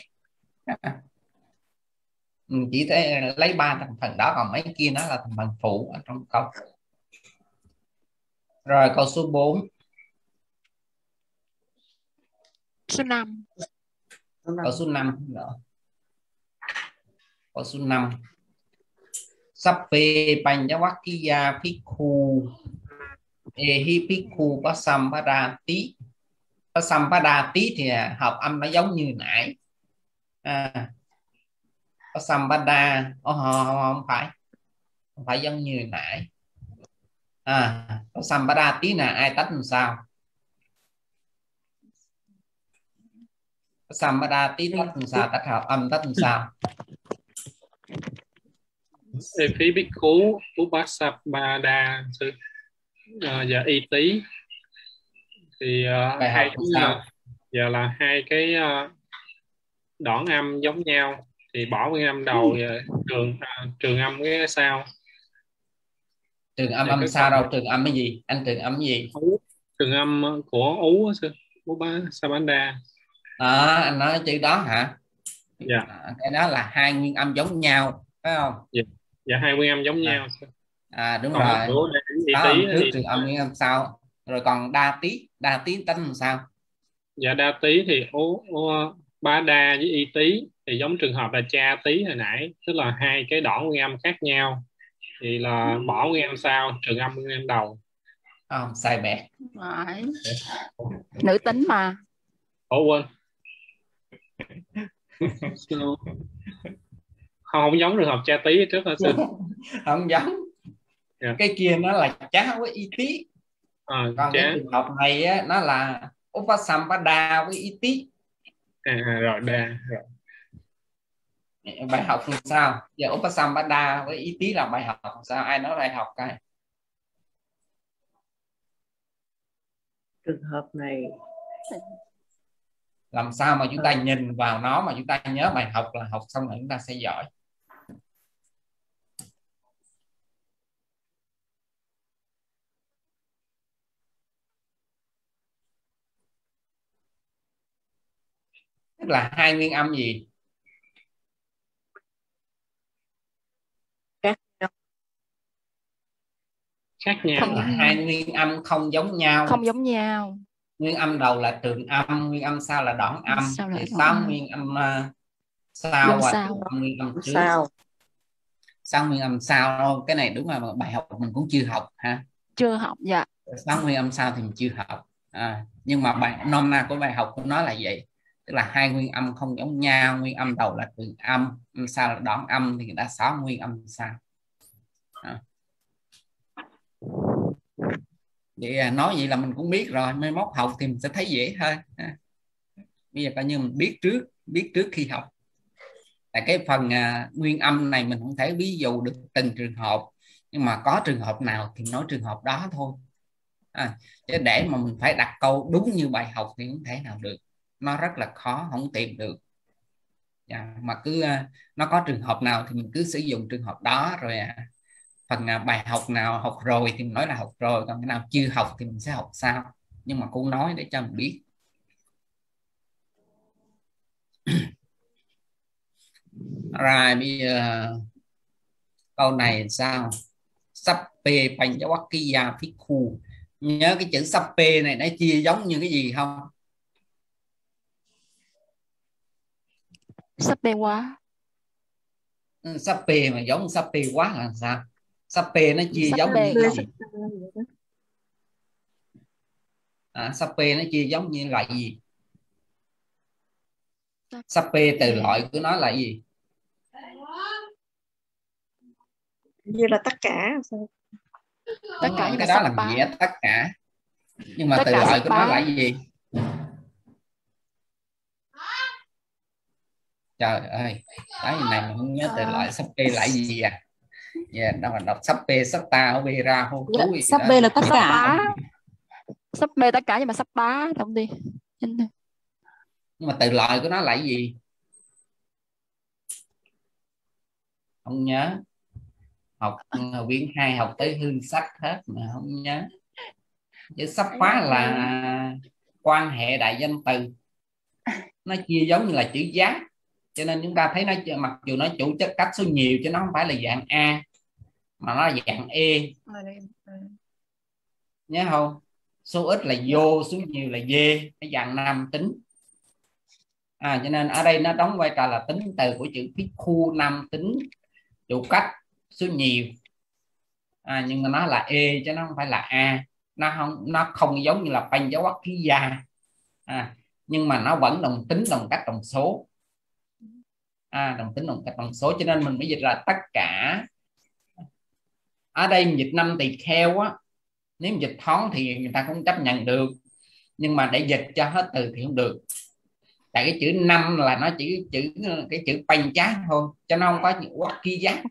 Chỉ thấy lấy ba thành phần đó, còn mấy kia nó là thành phần phụ ở trong câu. Rồi câu số bốn. Số năm. Câu số năm nữa. Câu số năm. Sappe Panjavakiya Bhikkhu Ehi Bhikkhu Pasampadati. Pasampadati thì hợp âm nó giống như nãy. À, Pasampada oh, không phải, không phải giống như nãy. À, Pasampadati là ai tách làm sao? Pasampadati tách làm sao? Tách hợp âm tách làm sao? Ehi Bhikkhu Upasampada sư uh, và y tí thì uh, hai cái uh, giờ là hai cái uh, đoạn âm giống nhau thì bỏ nguyên âm đầu và trường uh, trường âm cái sau. Trường âm âm sao đâu? Trường âm cái gì? Anh trường âm cái gì? Trường âm của ú sư Upasampada. À, anh nói chữ đó hả? Dạ. À, cái đó là hai nguyên âm giống nhau phải không? Dạ, dạ hai nguyên âm giống à. nhau. À đúng còn rồi. Đó, tí trước thì... trường âm nguyên âm sau. Rồi còn đa tí, đa tí tính làm sao? Dạ đa tí thì ố, ố bá đa với y tí thì giống trường hợp là cha tí hồi nãy, tức là hai cái đoạn nguyên âm khác nhau thì là bỏ nguyên âm sau, trường âm nguyên âm đầu. Không, sai bẻ. Nữ tính mà. Ủa quên. không, không giống trường hợp cha tí trước hả sư? Không giống. Yeah. Cái kia nó là chá với y tí. À, còn chá. Cái trường hợp này á, nó là Upasampada với y tí. À, rồi đa rồi. Bài học làm sao? Giờ Upasampada với y tí là bài học làm sao? Ai nói bài học coi? Trường hợp này làm sao mà chúng ta nhìn vào nó mà chúng ta nhớ bài học là học xong rồi chúng ta sẽ giỏi. Tức là hai nguyên âm gì? Khác nhau. Khác nhau. Là hai nguyên âm không giống nhau. Không giống nhau. Nguyên âm đầu là trường âm, nguyên âm sau là đoạn âm. Thì sáu nguyên âm uh, sau và nguyên âm trước. Sao? Sáu nguyên âm sau, cái này đúng là bài học mình cũng chưa học ha. Chưa học, dạ. Sáu nguyên âm sau thì mình chưa học. À, nhưng mà bài nôm na của bài học của nó là vậy. Tức là hai nguyên âm không giống nhau, nguyên âm đầu là trường âm, âm sau là đoạn âm thì người ta sáu nguyên âm sau. À. Vậy nói vậy là mình cũng biết rồi, mai mốt học thì mình sẽ thấy dễ hơn. À. Bây giờ coi như mình biết trước, biết trước khi học. Tại cái phần uh, nguyên âm này mình không thể ví dụ được từng trường hợp, nhưng mà có trường hợp nào thì nói trường hợp đó thôi. À, chứ để mà mình phải đặt câu đúng như bài học thì không thể nào được, nó rất là khó, không tìm được. À, mà cứ uh, nó có trường hợp nào thì mình cứ sử dụng trường hợp đó rồi. À, phần uh, bài học nào học rồi thì mình nói là học rồi, còn cái nào chưa học thì mình sẽ học sau, nhưng mà cũng nói để cho mình biết. Rồi bây giờ câu này sao? Sappe Panjavakiya Bhikkhu. Nhớ cái chữ sappe này nó chia giống như cái gì không? Sappe quá. Ừ, sappe mà giống sappe quá là sao? Sappe nó chia giống như cái gì? À, sappe nó chia giống như loại gì? Sappe từ loại của nó là gì? Như là tất cả. Tất cả, nhưng cái mà đó là nghĩa tất cả. Nhưng mà tất từ loại của nó là gì? Trời ơi, cái này mình không nhớ từ loại sappe là gì à? Yeah, đâu là đọc sappe, satta, opera, hô chú gì sappe đó. Là tất cả. Sappe tất cả nhưng mà sappa không đi. Nhưng mà từ loại của nó là gì? Không nhớ. Học viên hai học tới hư sách hết mà không nhớ. Chữ sắp khóa là quan hệ đại danh từ. nó chia giống như là chữ giá, cho nên chúng ta thấy nó mặc dù nó chủ chất cách số nhiều chứ nó không phải là dạng A mà nó là dạng E, nhớ không? Số ít là vô, số nhiều là dê, cái dạng nam tính. À, cho nên ở đây nó đóng vai trò là tính từ của chữ Bhikkhu, nam tính, chủ cách, số nhiều. À, nhưng mà nó là E chứ nó không phải là A, nó không nó không giống như là Panh giáo quốc ký gia. À, nhưng mà nó vẫn đồng tính, đồng cách, đồng số. À, đồng tính, đồng cách, đồng số, cho nên mình mới dịch là tất cả. Ở đây dịch năm tỳ kheo á, nếu dịch thoáng thì người ta cũng chấp nhận được, nhưng mà để dịch cho hết từ thì không được, tại cái chữ năm là nó chỉ chữ cái chữ Panh chá thôi, cho nó không có chữ quốc ký giá.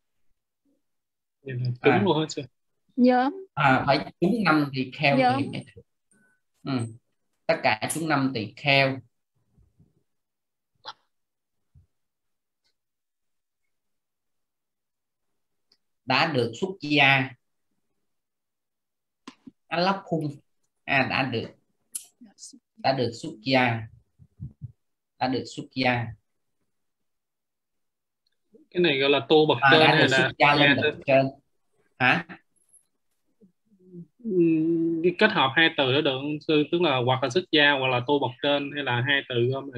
Đúng À, luôn hết chưa? Nhóm. À, phải chúng năm tỳ kheo Nhóm. thì ừ. Tất cả chúng năm tỳ kheo đã được xuất gia. Anh lóc khung à, đã được đã được xuất gia đã được xuất gia Cái này gọi là tu bậc à, trên đã hay được là xuất gia lên bậc trên hả? Ừm, cái kết hợp hai từ đó được không sư? Tức là hoặc là xuất gia hoặc là tu bậc trên, hay là hai từ không?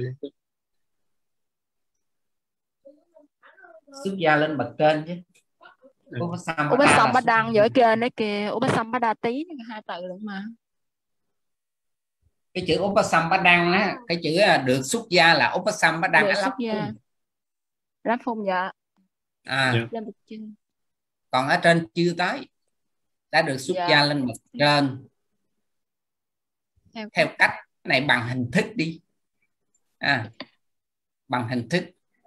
Xuất gia lên bậc trên chứ. Upasambadang ở trên đấy kìa, Upasambadati hai từ luôn mà. Cái chữ Upasambadang á, cái chữ được xuất gia là Upasambadang Được xuất gia. Ráp phong dạ. À. Dạ. Còn ở trên chưa tới. Đã được xuất dạ. gia lên bậc trên. Theo, Theo cách này bằng hình thức đi. À, bằng hình thức.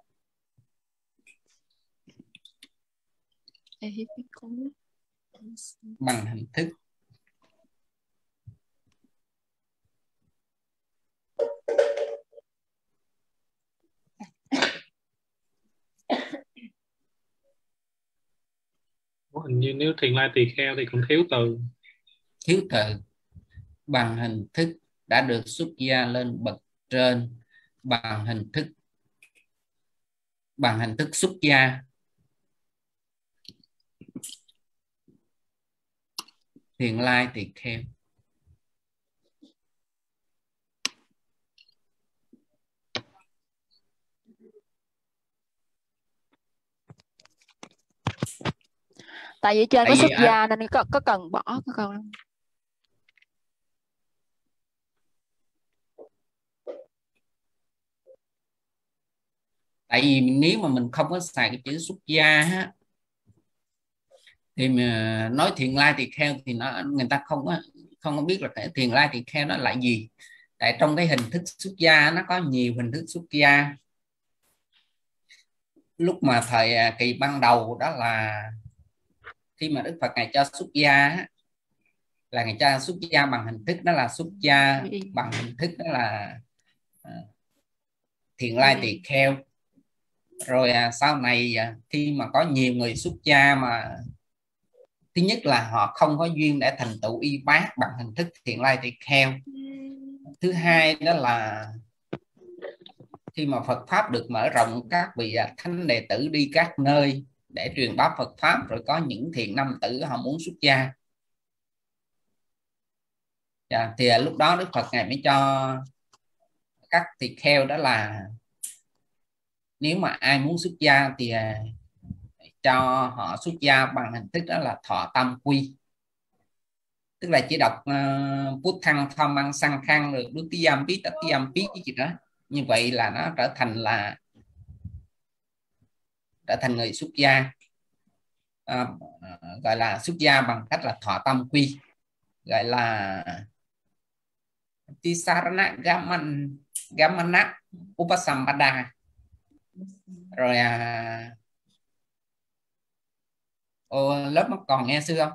Bằng hình thức. Hình như nếu thiền lai tỳ kheo thì còn thiếu từ. Thiếu từ. Bằng hình thức đã được xuất gia lên bậc trên. Bằng hình thức. Bằng hình thức xuất gia. Thiền lai tỳ kheo. Tại vì trên Tại có xuất vì, gia à, nên có có cần bỏ có cần. Tại vì nếu mà mình không có xài cái chữ xuất gia á, thì mà nói thiền lai tỳ kheo thì nó người ta không có không có biết là cái thiền lai tỳ kheo nó là gì. Tại trong cái hình thức xuất gia nó có nhiều hình thức xuất gia. Lúc mà thời kỳ ban đầu đó là khi mà Đức Phật ngài cho xuất gia là ngài cho xuất gia bằng hình thức đó là xuất gia bằng hình thức đó là thiền lai tỳ kheo. Rồi à, sau này à, khi mà có nhiều người xuất gia mà thứ nhất là họ không có duyên để thành tựu y bát bằng hình thức thiền lai tỳ kheo. Thứ hai đó là khi mà Phật pháp được mở rộng, các vị thánh đệ tử đi các nơi để truyền bá Phật pháp, rồi có những thiện nam tử họ muốn xuất gia. Dạ, thì lúc đó Đức Phật ngài mới cho các tỳ kheo đó là nếu mà ai muốn xuất gia thì cho họ xuất gia bằng hình thức đó là thọ tam quy, tức là chỉ đọc uh, Bút Thăng Tham Ăn Sang Khang được Đức Tí Giam Bí Tắc Tí Giam Bí gì đó, như vậy là nó trở thành là trở thành người xuất gia, à, gọi là xuất gia bằng cách là thọ tam quy, gọi là Tisarana Gaman Gamana Upasambada. Rồi à, ô, lớp nó còn nghe sư không?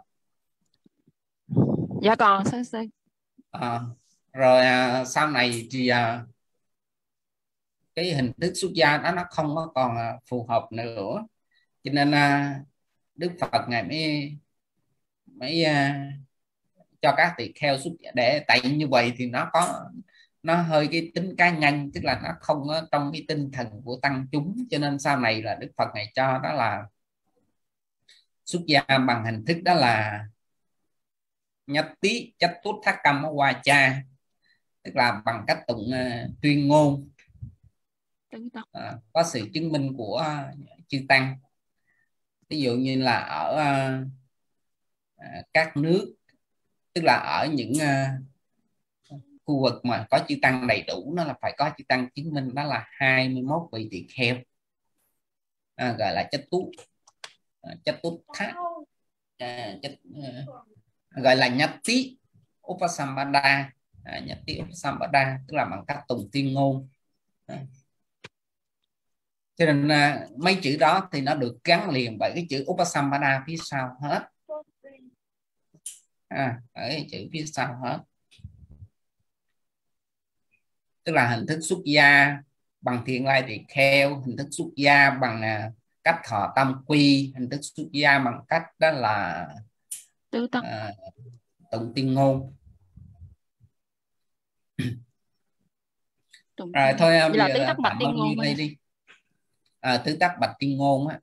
Dạ còn sư sư. À, rồi à, sau này thì à, cái hình thức xuất gia đó nó không có còn à, phù hợp nữa, cho nên à, Đức Phật ngài mới mới à, cho các tỳ kheo xuất gia, để tại như vậy thì nó có nó hơi cái tính cá nhân, tức là nó không có trong cái tinh thần của tăng chúng, cho nên sau này là Đức Phật này cho đó là xuất gia bằng hình thức đó là nhất tí chất tốt thác cầm qua cha, tức là bằng cách tụng uh, tuyên ngôn, uh, có sự chứng minh của uh, chư tăng. Ví dụ như là ở uh, uh, các nước, tức là ở những uh, khu vực mà có chư tăng đầy đủ, nó là phải có chư tăng chứng minh đó là hai mươi mốt vị tỳ kheo, à, gọi là chất tú, uh, chất tú thác, uh, chất, uh, gọi là nhất tí Upasambada, à, nhất tí Upasambada, tức là bằng cách tụng tuyên ngôn. À. Cho nên à, mấy chữ đó thì nó được gắn liền bởi cái chữ Upasambada phía sau hết, à, ở cái chữ phía sau hết, tức là hình thức xuất gia bằng thiện lai tỳ kheo, hình thức xuất gia bằng à, cách thọ tâm quy, hình thức xuất gia bằng cách đó là à, tụng tuyên ngôn. Rồi thôi bây giờ là tạm bao nhiêu đây đi. À, tứ tác bạch tuyên ngôn á.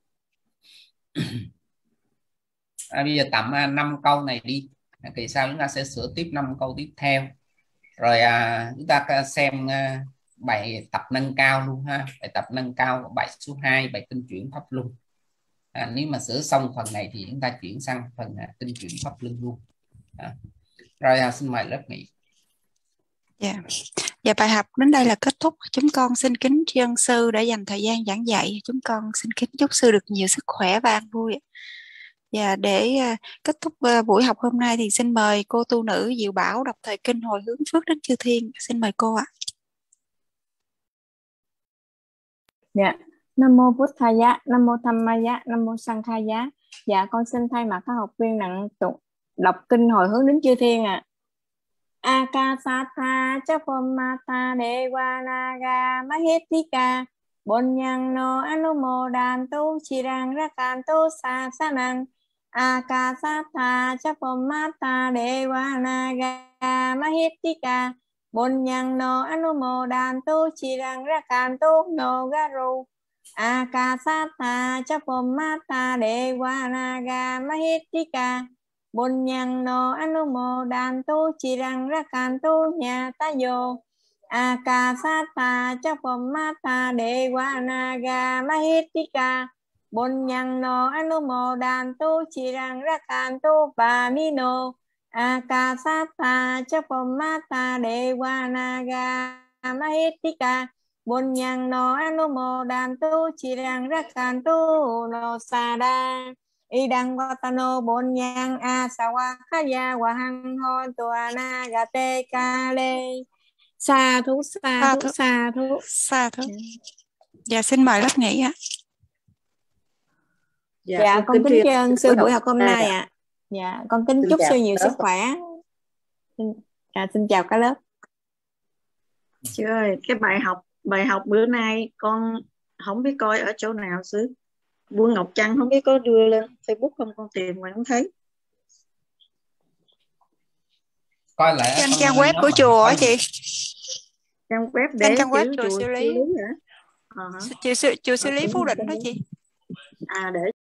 À, bây giờ tạm năm câu này đi, kỳ sau chúng ta sẽ sửa tiếp năm câu tiếp theo. Rồi à, chúng ta xem uh, bài tập nâng cao luôn ha, bài tập nâng cao bài số hai, bài kinh chuyển pháp luân. À, nếu mà sửa xong phần này thì chúng ta chuyển sang phần uh, kinh chuyển pháp luân luôn. À. Rồi à, xin mời lớp nghỉ. Dạ. Yeah. Và bài học đến đây là kết thúc. Chúng con xin kính tri ân sư đã dành thời gian giảng dạy. Chúng con xin kính chúc sư được nhiều sức khỏe và an vui. Và để uh, kết thúc uh, buổi học hôm nay thì xin mời cô tu nữ Diệu Bảo đọc thời kinh hồi hướng phước đến chư thiên. Xin mời cô ạ. Dạ. Nam mô Bụt Thaya, Nam mô Dhammaya, Nam mô Sankhaya. Dạ con xin thay mặt các học viên nặng tụng đọc kinh hồi hướng đến chư thiên ạ. À. Akasatha Chapomata Devanaga Mahitika Bonyangno Anumodantu Chirang Rakantu Sasanang. Akasatha Chapomata Devanaga Mahitika Bonyangno Anumodantu Chirang Rakantu Nogaru. Akasatha Chapomata Devanaga Mahitika Bonyangno Anumodantu Chirang Rakantu Nyatayo. Akasatha Chapomata Devanaga Mahitika Bonyangno Anumodantu Chirang Rakantu Pamino. Akasatha Chapomata Devanaga Mahitika Bonyangno Anumodantu Chirang Rakantu Nosada. Idang Vatano Bonyang Asawakaya Wahang Hon Tuana Gate Kale. Sa thú, sa thú, sa thú, sa thú. Dạ xin mời lớp nghỉ ạ. Dạ, dạ con kính tri ân sư buổi học hôm nay ạ. À. Dạ con kính chúc sư nhiều sức khỏe. Dạ, xin chào cả lớp. Sư ơi, cái bài học bài học bữa nay con không biết coi ở chỗ nào sư. Buôn Ngọc Trăng không biết có đưa lên Facebook không, con tìm mà không thấy. Coi lại trên trang web của chùa á chị. Trang web để trang web chùa chùa xử lý. hả? Chùa xử lý Phú Định đó chị. À để